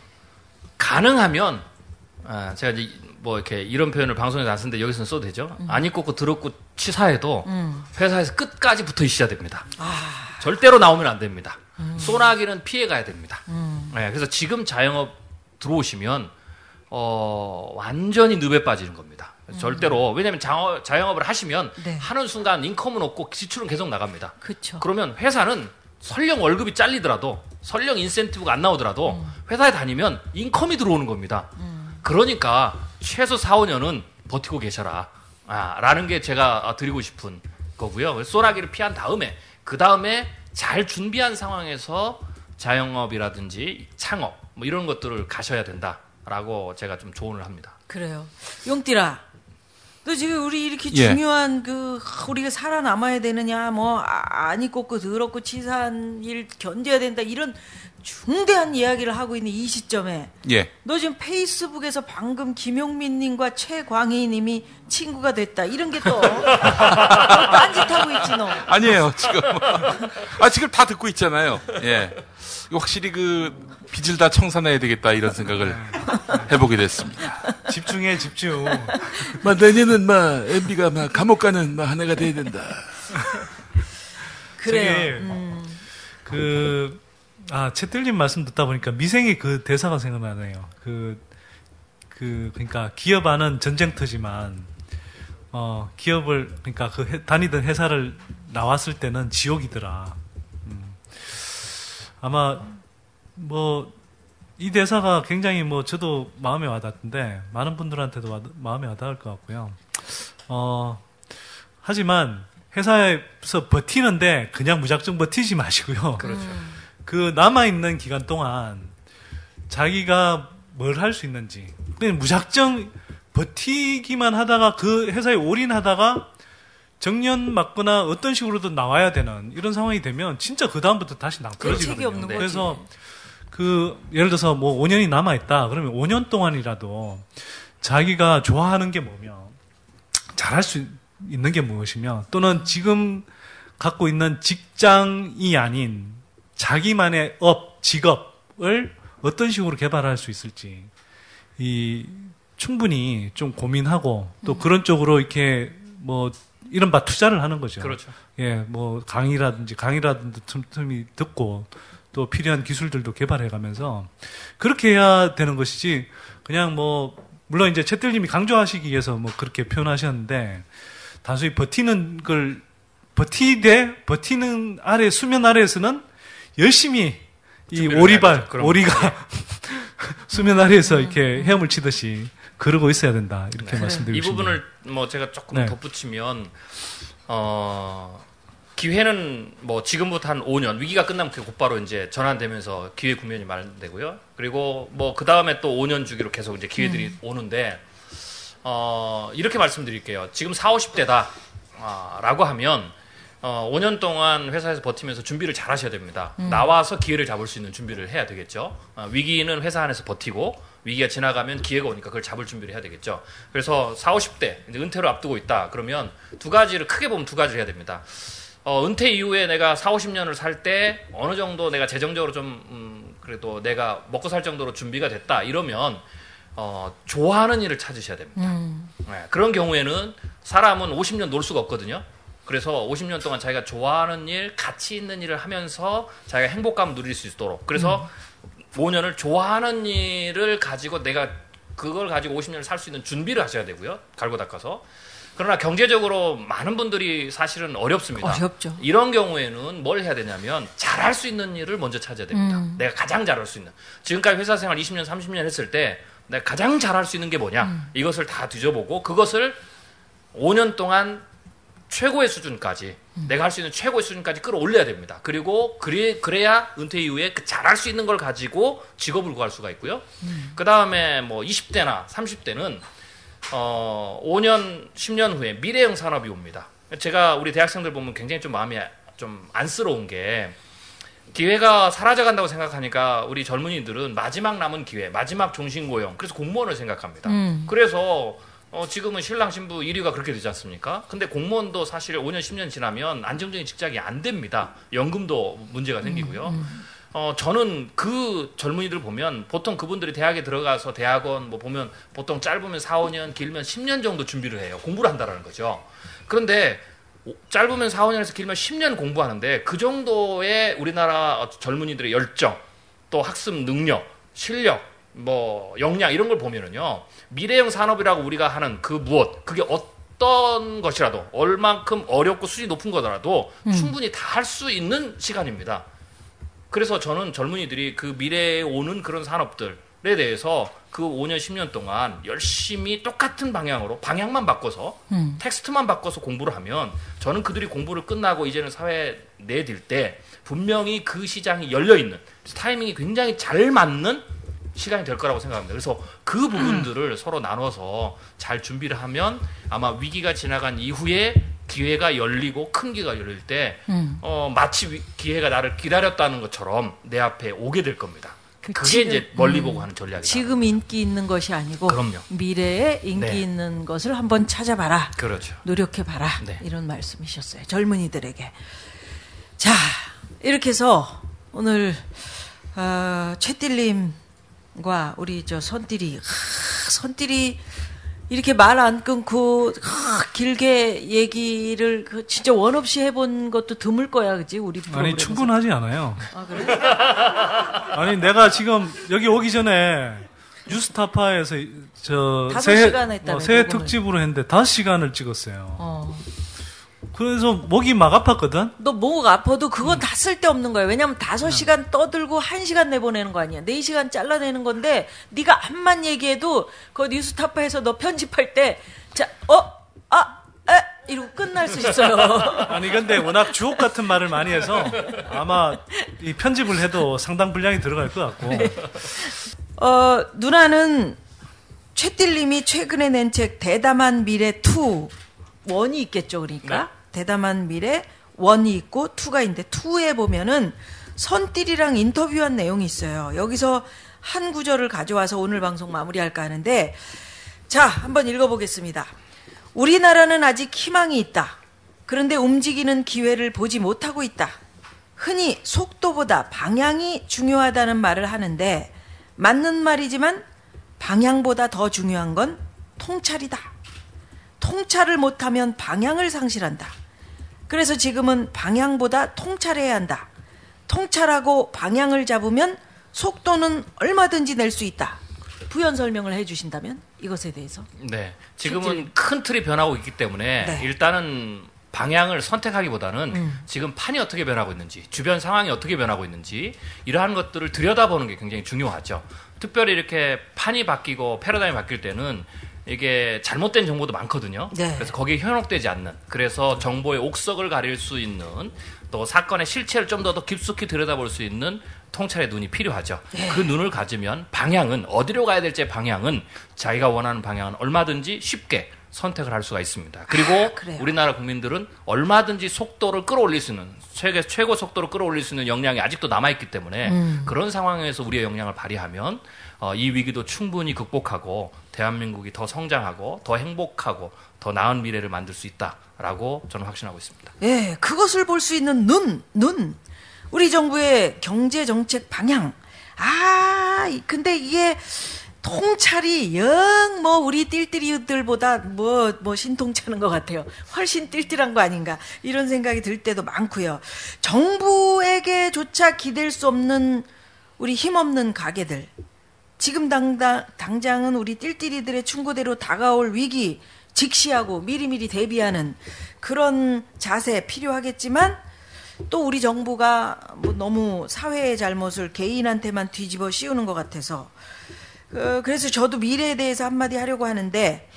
가능하면 아, 제가 이제 뭐 이렇게 이런 표현을 방송에서 안 쓰는데 여기서는 써도 되죠. 음. 안 입고 드럽고 치사해도 음. 회사에서 끝까지 붙어 있어야 됩니다. 아. 절대로 나오면 안 됩니다. 음. 소나기는 피해 가야 됩니다. 음. 네, 그래서 지금 자영업 들어오시면 어, 완전히 늪에 빠지는 겁니다. 음. 절대로 왜냐하면 자영업, 자영업을 하시면 네. 하는 순간 인컴은 없고 지출은 계속 나갑니다. 그렇죠. 그러면 회사는 설령 월급이 잘리더라도 설령 인센티브가 안 나오더라도 음. 회사에 다니면 인컴이 들어오는 겁니다. 그러니까 최소 사, 오 년은 버티고 계셔라 아, 라는 게 제가 드리고 싶은 거고요. 그래서 소나기를 피한 다음에 그 다음에 잘 준비한 상황에서 자영업이라든지 창업 뭐 이런 것들을 가셔야 된다라고 제가 좀 조언을 합니다. 그래요. 용띠라. 너 지금 우리 이렇게 예. 중요한 그 우리가 살아남아야 되느냐 뭐 안 입고 그 더럽고 치사한 일 견뎌야 된다 이런 중대한 이야기를 하고 있는 이 시점에 예. 너 지금 페이스북에서 방금 김용민님과 최광희님이 친구가 됐다 이런 게 또 딴짓하고 있지 너. 아니에요, 지금. 아, 지금 다 듣고 있잖아요. 예. 이거 확실히 그, 빚을 다 청산해야 되겠다, 이런 생각을 해보게 됐습니다. 집중해, 집중. 막 내년은 막, 엠비가 막, 감옥 가는 막, 한 해가 돼야 된다. 그래요. 저기, 음. 그, 아, 채틀님 말씀 듣다 보니까 미생의 그 대사가 생각나네요. 그, 그, 그러니까 기업 안은 전쟁터지만, 어, 기업을, 그러니까 그 회, 다니던 회사를 나왔을 때는 지옥이더라. 음. 아마, 뭐, 이 대사가 굉장히 뭐 저도 마음에 와닿던데, 많은 분들한테도 와, 마음에 와닿을 것 같고요. 어, 하지만 회사에서 버티는데 그냥 무작정 버티지 마시고요. 그렇죠. 그 남아있는 기간 동안 자기가 뭘 할 수 있는지. 그냥 무작정 버티기만 하다가 그 회사에 올인하다가 정년 맞거나 어떤 식으로든 나와야 되는 이런 상황이 되면 진짜 그 다음부터 다시 낭떠러지거든요. 없는 거지. 그래서 그 예를 들어서 뭐 오 년이 남아 있다. 그러면 오 년 동안이라도 자기가 좋아하는 게 뭐며 잘할 수 있는 게 무엇이며 또는 지금 갖고 있는 직장이 아닌 자기만의 업, 직업을 어떤 식으로 개발할 수 있을지 이 충분히 좀 고민하고 또 음. 그런 쪽으로 이렇게 뭐 이른바 투자를 하는 거죠. 그렇죠. 예, 뭐 강의라든지 강의라든지 틈틈이 듣고 또 필요한 기술들도 개발해가면서 그렇게 해야 되는 것이지 그냥 뭐 물론 이제 채틀님이 강조하시기 위해서 뭐 그렇게 표현하셨는데 단순히 버티는 걸 버티되 버티는 아래 수면 아래에서는 열심히 이 오리발 오리가 수면 아래에서 이렇게 헤엄을 치듯이 그러고 있어야 된다 이렇게 네. 말씀드리고 이 싶네요. 부분을 뭐 제가 조금 네. 덧붙이면 어 기회는 뭐 지금부터 한 오 년 위기가 끝나면 그 곧바로 이제 전환되면서 기회 국면이 마련되고요. 그리고 뭐 그 다음에 또 오 년 주기로 계속 이제 기회들이 음. 오는데 어 이렇게 말씀드릴게요. 지금 사오십 대다라고 하면 어, 오 년 동안 회사에서 버티면서 준비를 잘 하셔야 됩니다. 음. 나와서 기회를 잡을 수 있는 준비를 해야 되겠죠. 어, 위기는 회사 안에서 버티고 위기가 지나가면 기회가 오니까 그걸 잡을 준비를 해야 되겠죠. 그래서 사오십 대 이제 은퇴를 앞두고 있다. 그러면 두 가지를 크게 보면 두 가지를 해야 됩니다. 어, 은퇴 이후에 내가 사오십 년을 살 때 어느 정도 내가 재정적으로 좀 음, 그래도 내가 먹고 살 정도로 준비가 됐다. 이러면 어, 좋아하는 일을 찾으셔야 됩니다. 음. 네, 그런 경우에는 사람은 오십 년 놀 수가 없거든요. 그래서 오십 년 동안 자기가 좋아하는 일, 가치 있는 일을 하면서 자기가 행복감을 누릴 수 있도록. 그래서 음. 오 년을 좋아하는 일을 가지고 내가 그걸 가지고 오십 년을 살 수 있는 준비를 하셔야 되고요. 갈고 닦아서. 그러나 경제적으로 많은 분들이 사실은 어렵습니다. 어렵죠. 이런 경우에는 뭘 해야 되냐면 잘할 수 있는 일을 먼저 찾아야 됩니다. 음. 내가 가장 잘할 수 있는. 지금까지 회사 생활 이십 년, 삼십 년 했을 때 내가 가장 잘할 수 있는 게 뭐냐. 음. 이것을 다 뒤져보고 그것을 오 년 동안 최고의 수준까지 음. 내가 할 수 있는 최고의 수준까지 끌어올려야 됩니다. 그리고 그래, 그래야 은퇴 이후에 그 잘할 수 있는 걸 가지고 직업을 구할 수가 있고요. 음. 그 다음에 뭐 이십 대나 삼십 대는 어, 오 년, 십 년 후에 미래형 산업이 옵니다. 제가 우리 대학생들 보면 굉장히 좀 마음이 좀 안쓰러운 게 기회가 사라져간다고 생각하니까 우리 젊은이들은 마지막 남은 기회, 마지막 종신고용, 그래서 공무원을 생각합니다. 음. 그래서 어, 지금은 신랑 신부 일 위가 그렇게 되지 않습니까? 근데 공무원도 사실 오 년, 십 년 지나면 안정적인 직장이 안 됩니다. 연금도 문제가 생기고요. 음, 음. 어, 저는 그 젊은이들 보면 보통 그분들이 대학에 들어가서 대학원 뭐 보면 보통 짧으면 사, 오 년, 길면 십 년 정도 준비를 해요. 공부를 한다라는 거죠. 그런데 짧으면 사, 오 년에서 길면 십 년 공부하는데 그 정도의 우리나라 젊은이들의 열정, 또 학습 능력, 실력, 뭐 역량 이런 걸 보면은요. 미래형 산업이라고 우리가 하는 그 무엇, 그게 어떤 것이라도 얼만큼 어렵고 수준이 높은 거더라도 음. 충분히 다 할 수 있는 시간입니다. 그래서 저는 젊은이들이 그 미래에 오는 그런 산업들에 대해서 그 오 년, 십 년 동안 열심히 똑같은 방향으로 방향만 바꿔서 음. 텍스트만 바꿔서 공부를 하면 저는 그들이 공부를 끝나고 이제는 사회에 내딜 때 분명히 그 시장이 열려있는 타이밍이 굉장히 잘 맞는 시간이 될 거라고 생각합니다. 그래서 그 부분들을 서로 나눠서 잘 준비를 하면 아마 위기가 지나간 이후에 기회가 열리고 큰 기회가 열릴 때 음. 어, 마치 위, 기회가 나를 기다렸다는 것처럼 내 앞에 오게 될 겁니다. 그 그게 지금, 이제 멀리 음, 보고 하는 전략이다. 지금 인기 있는 것이 아니고 그럼요. 미래에 인기 네. 있는 것을 한번 찾아봐라. 그렇죠. 노력해봐라. 네. 이런 말씀이셨어요. 젊은이들에게. 자, 이렇게 해서 오늘 어, 최띨님과 우리 저 선띠리, 하, 선띠리 이렇게 말 안 끊고 하, 길게 얘기를 그 진짜 원 없이 해본 것도 드물 거야, 그지? 우리 프로그램에서. 아니 충분하지 않아요. 아, 그래? 아니 내가 지금 여기 오기 전에 뉴스타파에서 저 다섯 새해, 시간 했다며, 어, 새해 녹음을. 특집으로 했는데 다섯 시간을 찍었어요. 어. 그래서 목이 막 아팠거든. 너 목 아파도 그건 음. 다 쓸데없는 거야. 왜냐면 다섯 시간 떠들고 한 시간 내보내는 거 아니야. 네 시간 잘라내는 건데 네가 암만 얘기해도 그 뉴스타파에서 너 편집할 때 자, 어, 아, 에, 이러고 끝날 수 있어요. 아니 근데 워낙 주옥 같은 말을 많이 해서 아마 이 편집을 해도 상당 분량이 들어갈 것 같고. 네. 어, 누나는 최뜰님이 최근에 낸 책 대담한 미래 투 원이 있겠죠, 그러니까. 네. 대담한 미래 원이 있고 투가 있는데 투에 보면은 선띠리랑 인터뷰한 내용이 있어요. 여기서 한 구절을 가져와서 오늘 방송 마무리할까 하는데, 자, 한번 읽어보겠습니다. 우리나라는 아직 희망이 있다. 그런데 움직이는 기회를 보지 못하고 있다. 흔히 속도보다 방향이 중요하다는 말을 하는데 맞는 말이지만 방향보다 더 중요한 건 통찰이다. 통찰을 못하면 방향을 상실한다. 그래서 지금은 방향보다 통찰해야 한다. 통찰하고 방향을 잡으면 속도는 얼마든지 낼 수 있다. 부연 설명을 해주신다면 이것에 대해서. 네, 지금은 큰 틀이 변하고 있기 때문에 네. 일단은 방향을 선택하기보다는 음. 지금 판이 어떻게 변하고 있는지, 주변 상황이 어떻게 변하고 있는지 이러한 것들을 들여다보는 게 굉장히 중요하죠. 특별히 이렇게 판이 바뀌고 패러다임이 바뀔 때는 이게 잘못된 정보도 많거든요. 네. 그래서 거기에 현혹되지 않는, 그래서 정보의 옥석을 가릴 수 있는, 또 사건의 실체를 좀 더 더 깊숙이 들여다볼 수 있는 통찰의 눈이 필요하죠. 네. 그 눈을 가지면 방향은, 어디로 가야 될지 방향은, 자기가 원하는 방향은 얼마든지 쉽게 선택을 할 수가 있습니다. 그리고 아, 우리나라 국민들은 얼마든지 속도를 끌어올릴 수 있는, 최고, 최고 속도를 끌어올릴 수 있는 역량이 아직도 남아있기 때문에 음. 그런 상황에서 우리의 역량을 발휘하면 어, 이 위기도 충분히 극복하고 대한민국이 더 성장하고 더 행복하고 더 나은 미래를 만들 수 있다라고 저는 확신하고 있습니다. 예, 그것을 볼 수 있는 눈, 눈. 우리 정부의 경제정책 방향. 아, 근데 이게 통찰이 영 뭐 우리 띨띨이들보다 뭐, 뭐 신통차는 것 같아요. 훨씬 띨띨한 거 아닌가 이런 생각이 들 때도 많고요. 정부에게조차 기댈 수 없는 우리 힘없는 가게들. 지금 당당, 당장은 우리 띨띨이들의 충고대로 다가올 위기 직시하고 미리미리 대비하는 그런 자세 필요하겠지만 또 우리 정부가 뭐 너무 사회의 잘못을 개인한테만 뒤집어 씌우는 것 같아서 어, 그래서 저도 미래에 대해서 한마디 하려고 하는데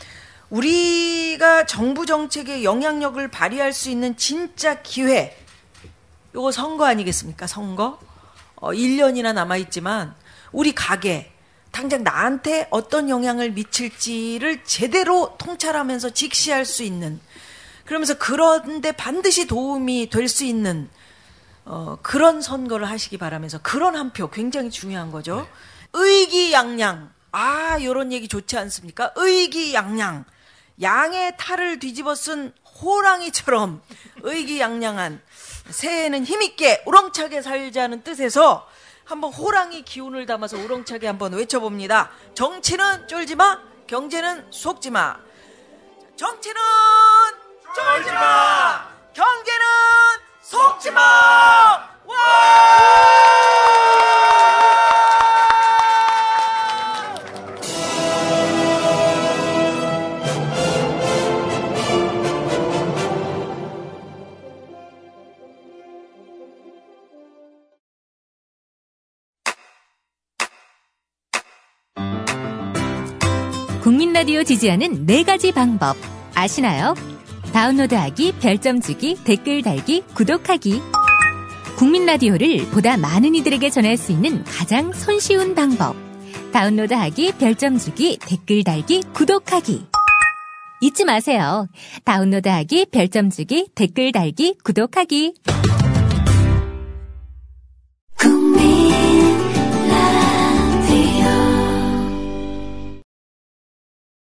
우리가 정부 정책에 영향력을 발휘할 수 있는 진짜 기회, 요거 선거 아니겠습니까? 선거? 어, 일 년이나 남아있지만 우리 가게 당장 나한테 어떤 영향을 미칠지를 제대로 통찰하면서 직시할 수 있는, 그러면서 그런데 반드시 도움이 될 수 있는 어, 그런 선거를 하시기 바라면서, 그런 한 표 굉장히 중요한 거죠. 네. 의기양양. 아, 요런 얘기 좋지 않습니까? 의기양양. 양의 탈을 뒤집어 쓴 호랑이처럼 의기양양한, 새해에는 힘있게 우렁차게 살자는 뜻에서 한번 호랑이 기운을 담아서 우렁차게 한번 외쳐봅니다. 정치는 쫄지마, 경제는 속지마. 정치는 쫄지마, 경제는 속지마. 와! 국민 라디오 지지하는 네 가지 방법 아시나요? 다운로드하기, 별점 주기, 댓글 달기, 구독하기. 국민 라디오를 보다 많은 이들에게 전할 수 있는 가장 손쉬운 방법. 다운로드하기, 별점 주기, 댓글 달기, 구독하기. 잊지 마세요. 다운로드하기, 별점 주기, 댓글 달기, 구독하기.